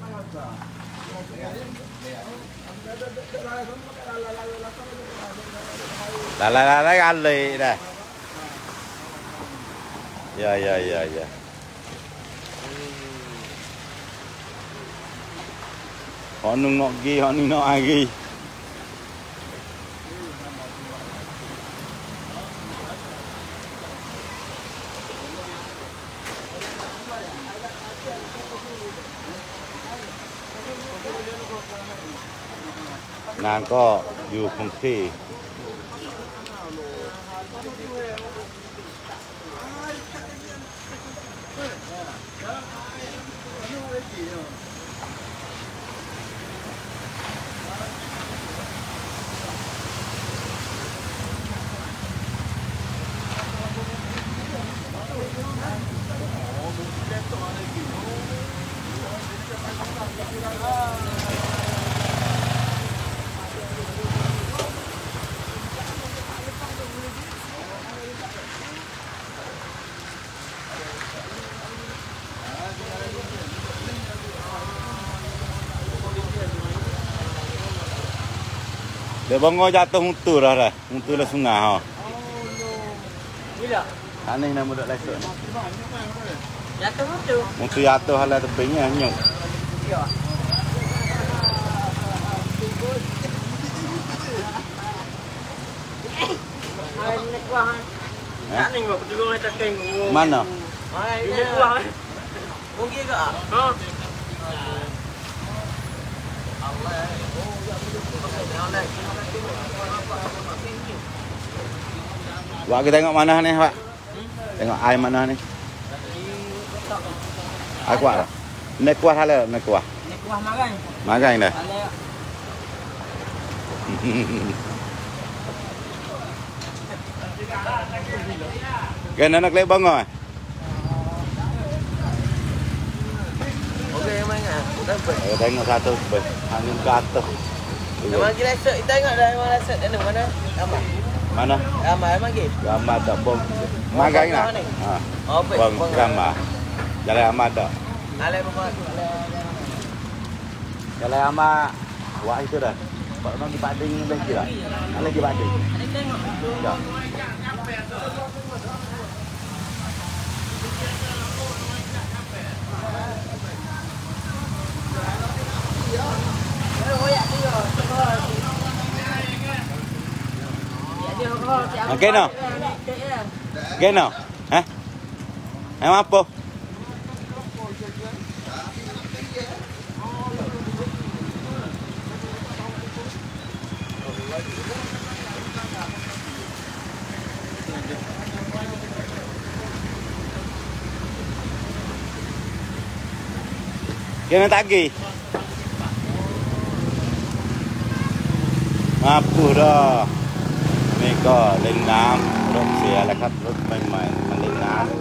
Lalai-lalai kali dah. Ya, ya, ya, ya. Honung nak gi, honung nak agi.นางก็อยู่คงที่Dia bangun jatuh huntur dah dah. Huntur dah sungai ha. Bila? Tanah nak mudak lesok ni. Jatuh huntur. Huntur jatuh halah tebingnya nyuk. Ya. Hai ni kuah. Tak ni buat tolong tak keng. Mana? Hai ni kuah. Mungkin ke ah? Ha. Wak kita tengok mana ni, Pak? Tengok air mana ni? Air kuat tak? Ni kuat hala, ni kuat. Ni kuah makan. Makan dah. Kena nak lek bango. Okey, mana? Bukan ber. Eh, tengok satu bes. Angin ke atas. Memang kita lesok, kita tengok dah memang lesok dan mana? Ramai. Mana? Ramai memang ke? Gambar tak bom. Makan nak? Ha. Oh, baik. Bom gambar. Jalan amat tak? Alai bapak. Jalan amat. Wah itu dah. Pak nak di Pading lagi lah. Lagi Pading. Tengok. Ya. Okey no. Okey no. Hah? Em apa? Kena tagih. Apa dah? นี่ก็เล่นน้ำรถเสียแล้วครับรถใหม่ๆมาเล่นน้ำ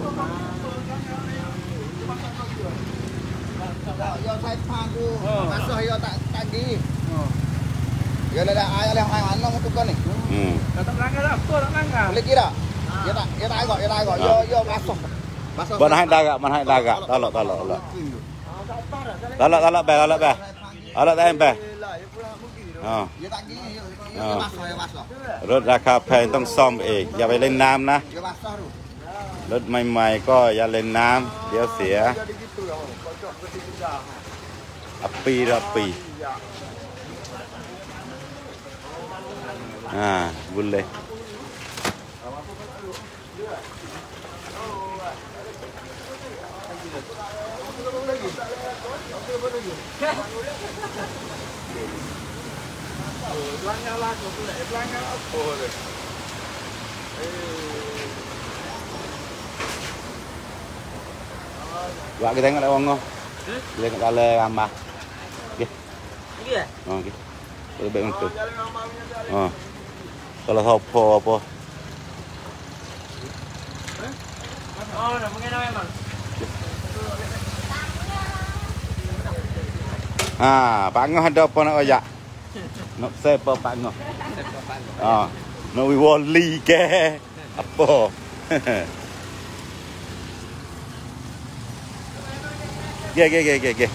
Yo saya pangku, masuk yo tak tadi. Yo ada air oleh air mana untuk kau ni? Hmm. Tak langgar dah, betul tak langgar. Boleh kira? Yo tak, yo tak agak, yo tak agak. Yo yo masuk. Masuk. Mana hai dagak, mana hai dagak. Tolak tolak tolak. Tolak tolak be, tolak be. Tolak tak be. Ha. Yo tak gini, yo masuk, yo masuk. รถราคาแพงต้องซ่อมเองอย่าไปเล่นน้ำนะ Yo masuk tu. รถใหม่ๆก็อย่าเล่นน้ำเดี๋ยวเสียอัปปีละปีอ่าบุญเลย Pelanggar lah, kau boleh pelanggar apa tu? Buat kita tengok dah wong. Kita tengok kala gambar. Okey. ya? Oh, okey. Lebih untuk. Oh. Kalau apa apa. Oh, nak mengenal memang. Ha, Pak Ngah ada apa nak ajak? Nak siapa Pak Ngah? Ha, nak wali ke? Apa? Ge ge ge ge ge.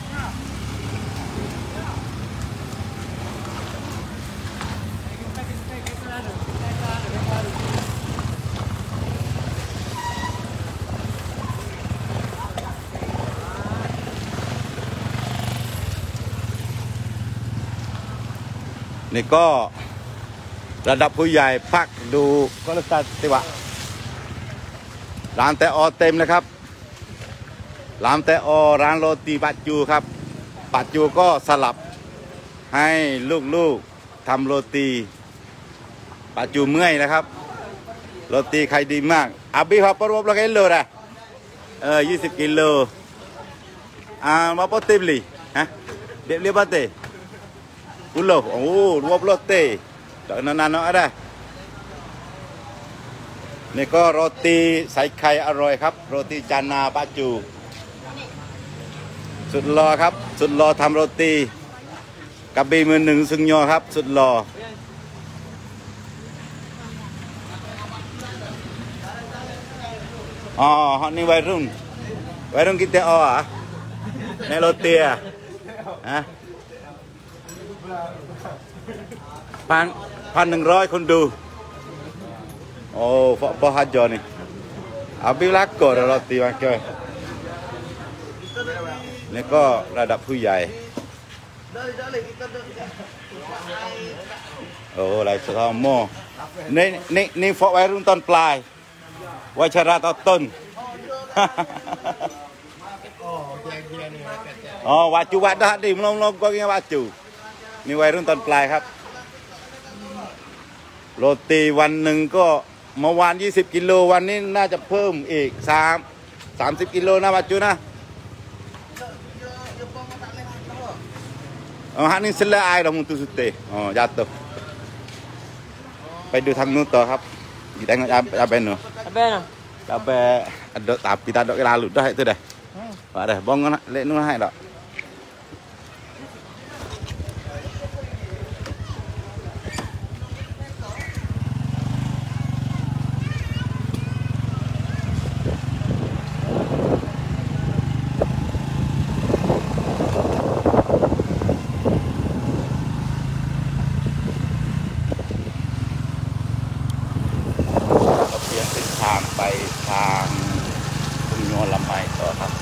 Niก็ระดับผู้ใหญ่พักดูก็รักษาติวะร้านแต่อเต็มนะครับร้านแต่อร้านโรตีปัจจูครับปัจจูก็สลับให้ลูกๆทำโรตีปัจจูเมื่อยนะครับโรตีใครดีมากอาบีฮอปเปอร์วอปลากิโลนะเออยี่สิบกิโลอ่ามาปอติบลีฮะเด็บเรียบเตPuluh, oh dua puluh teh. Tak nak-nak ada. Niก็โรตีใส่ไข่อร่อยครับโรตีจานาปาจูสุดหล่อครับสุดหล่อทำโรตีกระบี่มือหนึ่งซึ่งยอครับสุดหล่ออ๋อนี่วัยรุ่นวัยรุ่นกินแต่อ๋อในโรตีอ่ะฮะพันพันหนึ่งร้อยคนดูโอ้ฟอกปอฮัจจอนี่อาบิลักโกรอตีมาเกยนี่ก็ระดับผู้ใหญ่โอ้ไรสตอมโมนี่นี่นี่ฟอกวัยรุ่นตอนปลายวัยชราตอนต้นอ๋อวาจูวัดดาดิมลงลงก็เงี้ยวาจูนี่วัยรุ่นตอนปลายครับโรตีวันหนึ่งก็เมื่อวานยี่สิบกิโลวันนี้น่าจะเพิ่มอีกสามสามสิบกิโลนะปัจจุนะอ๋อฮันนี่เสลายเรามุตุสุดเตะอ๋อจัดตัวไปดูทางนู้นต่อครับkita tengok apa nu apa nu apa ada tapi tak ada lalu dah itu dah pak dah bong nak lek nu hai dakทางไปทางทุ่งโยนลำไม้ต่อครับ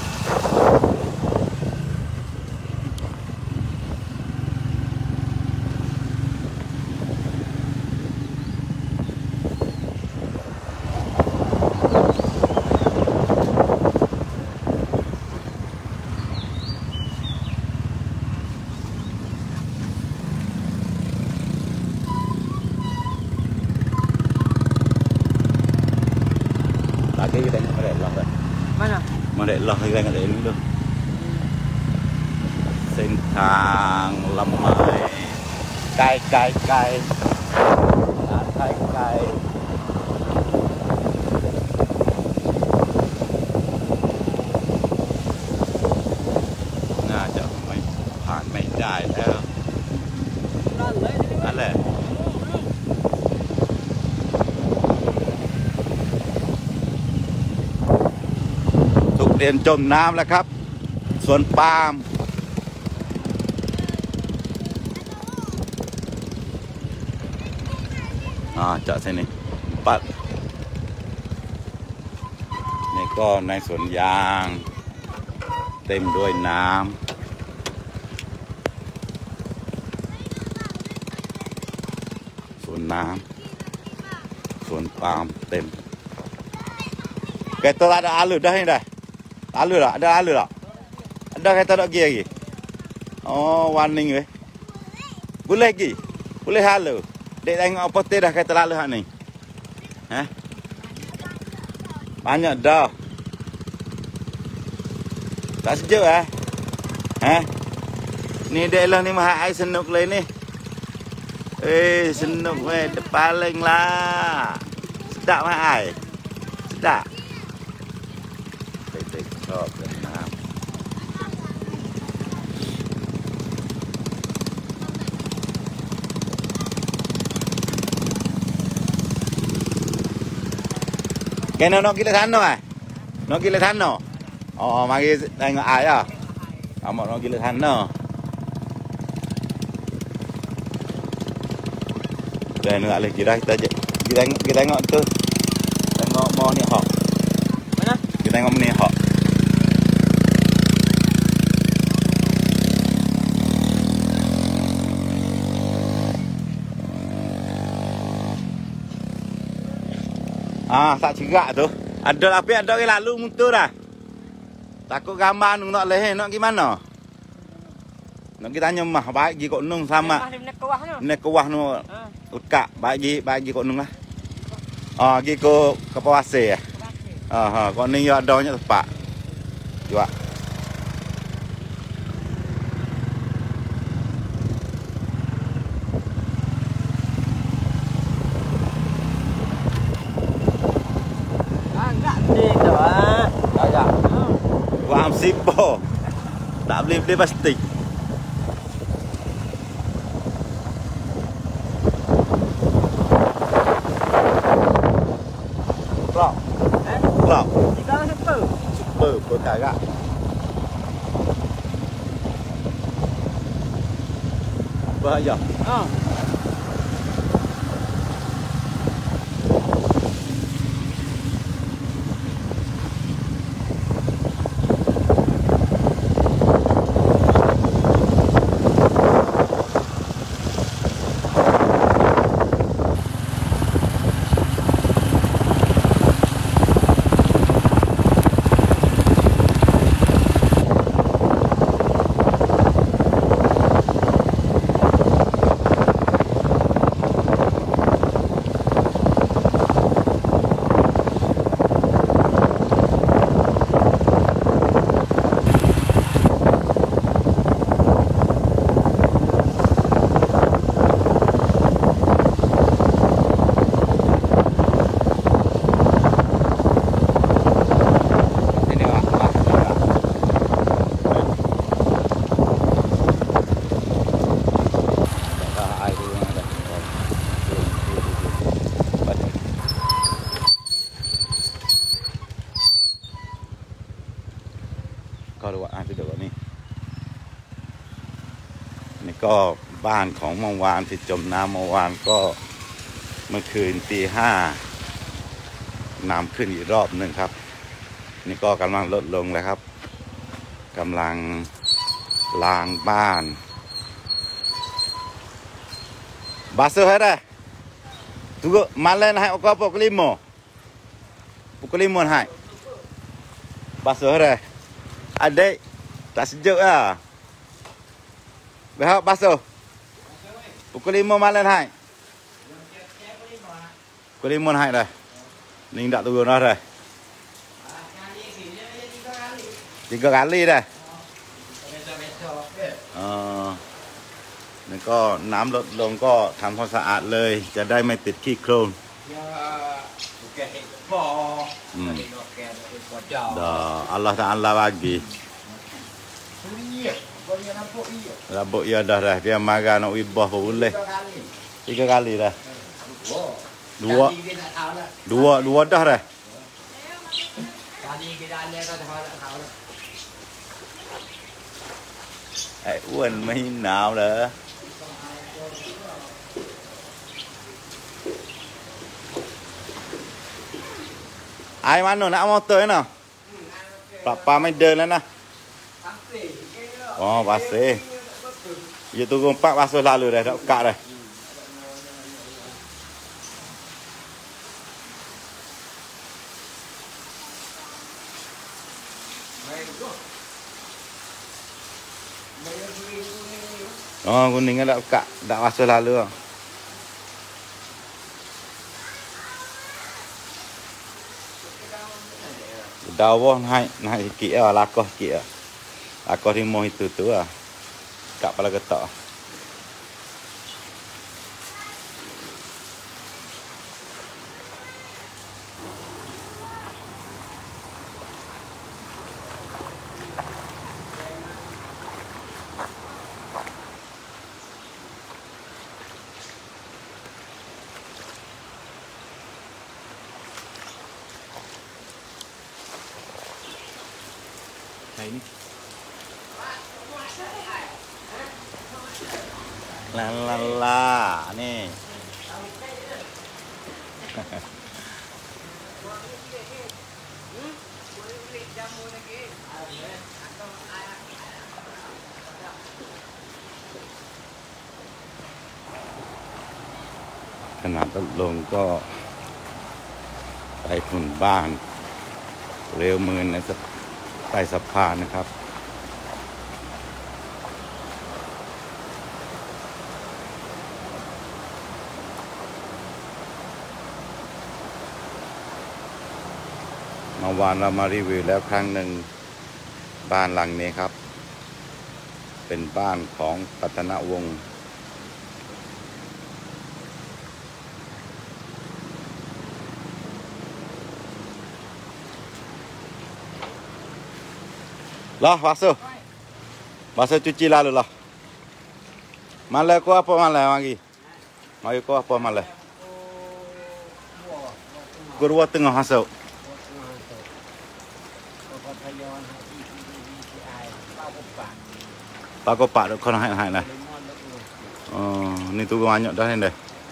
Lagi kita nak merek lah kan? Mana? Merek lah kita nak ini tu. เส้นทางลำไม้ไกลไกลไกลไกลไกลน่าจะไม่ผ่านไม่ได้แล้วนั่นแหละทุเรียนจมน้ำแล้วครับสวนปาล์มอ่าเจาะเส้นนี้ปัดนี่ก็ในสวนยางเต็มด้วยน้ำสวนน้ำสวนปาล์มเต็มแกตัวada alu dah ini dah alu lah ada alu lah ada kereta lagi lagi oh warning weh boleh lagi boleh halu dek tengok apa teh dah kereta lalu hak ni eh banyak dah tak sejuk eh eh Ni daerah ni mah ai senuk le ni. Eh, senuk weh paling lah. Sedap mah ai. Sedap. Baik-baik kau kenal. Kena nak gila sana ah. Nak gila sana. Oh, mari tengok ai ah. Amak nak gila sana. Dan nak lagi dah kita je. Kita tengok kita tengok tu. Tengok mau ni hak. Mana? Kita tengok ni hak. Ah, tak cerak tu. Ada tapi ada orang lalu mutu dah. Takut gambar nu nak leh nak gimana? Nak kita tanya mah baik gi kok nung sama. Mah ni kewah tu. Nek kewah nu Ha. lekak baik gi baik gi kok nung lah. Ah, gi ko ke Pawase ah. Ah ha, kok ni ya ada nya tepak. Cuak. Agak ni tu ah. Agak. Wah, sipo. Tak boleh beli plastik. Klok. Eh? Klok. Tiga super. Super, super kagak. Bahaya. Ha.ก็ดูว่าอ่านไปดูว่านี่นี่ก็บ้านของเมื่อวานที่จมน้ำเมื่อวานก็เมื่อคืนตีห้าน้ำขึ้นอีกรอบหนึ่งครับนี่ก็กำลังลดลงแล้วครับกำลังล้างบ้านบาสเซอร์ให้ทุกมาเล่นให้ออกก็ปกลิโมปกลิโมให้บาสเซอร์ให้adik tak sejuk lah. Behok basuh. Pukul lima malam hai. Pukul lima hai dah. Ni tak turun dah dah. Tiga kali dah. Uh, นี่ก็น้ำลดลงก็ทำความสะอาดเลยจะได้ไม่ติดขี้โคลน Hmm. Dah Allah Taala bagi. Rabuk ya dah dah dia marah nak wibah pun boleh. Tiga kali dah. Dua. Dua dua dah dah. Ai uốn mấy nào đó. Ai mana nak motor ni nak? Papa main dah lah nak. Oh, pasir. Dia tunggu empat basuh lalu dah, tak kak dah. Oh, kuning tak kak, tak basuh lalu. Dawah naik naik sikit lah, lakoh sikit lah. Lakoh rimau itu tu lah. Dekat pala ketak. Nah ini la la la nihขนาดรถลงก็ไปทุนบ้านเร็วมือในใต้สะพานนะครับเมื่อวานเรามารีวิวแล้วครั้งหนึ่งบ้านหลังนี้ครับเป็นบ้านของปัตนวงศ์lah basuh basuh cuci lalu lah malah kau apa malah lagi mai kau apa malah kurwa tengah hasau Pak Kopak tu kau nak hai lah. Oh, ni tu banyak dah ni dah.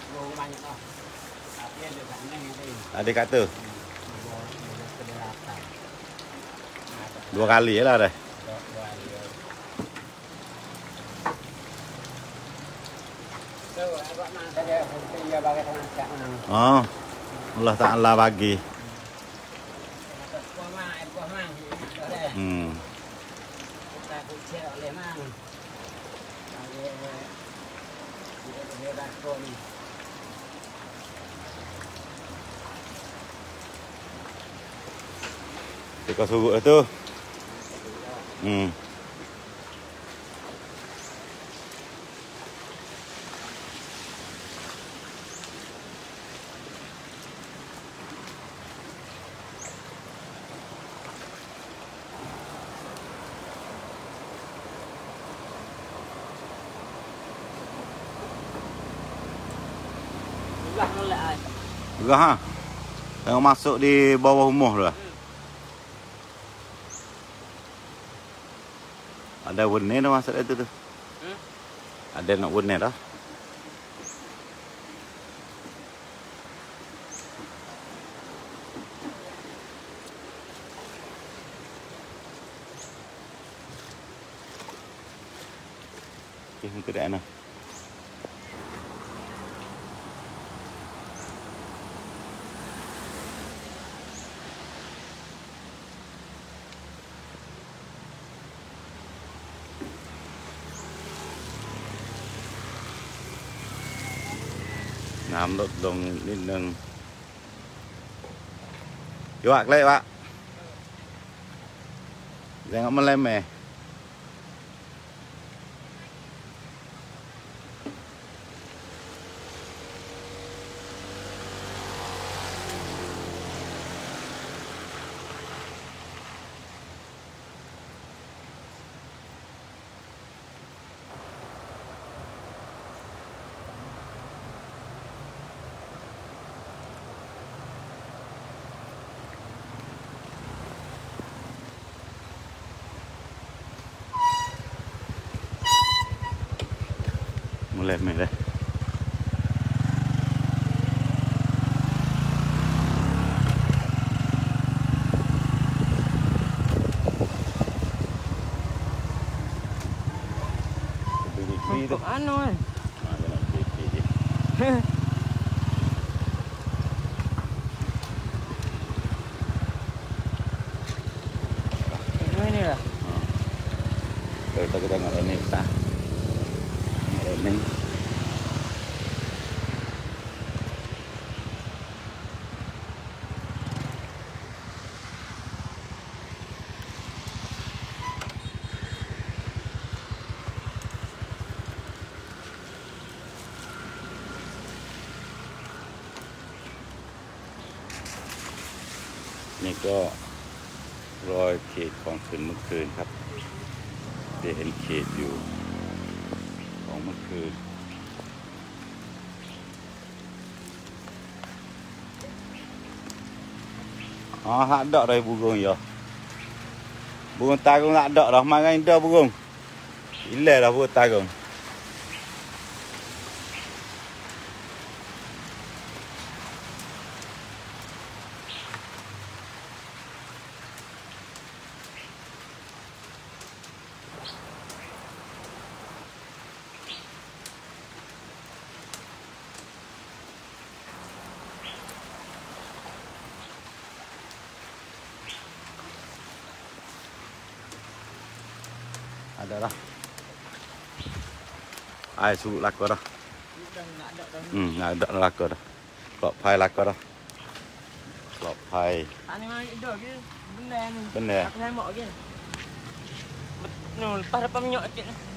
Adik kata dua kali lah dah. Oh, Allah Ta'ala bagi. Hmm. Kau suruh tu. Hmm. Juga ha. Tengok masuk di bawah rumah tu. Ada warna dah masuk itu tu. Hmm? Ada nak warna dah. Okay, untuk dah nak. Nam lột lôngนิดนึงอยู่อ่ะเลยว่ะยังเอามาเล่นไหม Mulai mulai. Untuk anu eh. Ini lah. Kita kita nggak ini tak. Ini. นี่ก็รอยเขตของคืนเมื่อคืนครับได้เห็นเขตอยู่ของเมื่อคืนอ๋อhak dak dah burung ya burung tagung tak dak dah makan dah burung hilang dah burung tagung ada dah. Ai suruh lakor dah. Hmm, nak ada lakor dah. Klok pai lakor dah. Klok pai. Ani mai dah ke benda ni. Benda. Aku nak mak ke. Betul, lepas dapat minyak sikit.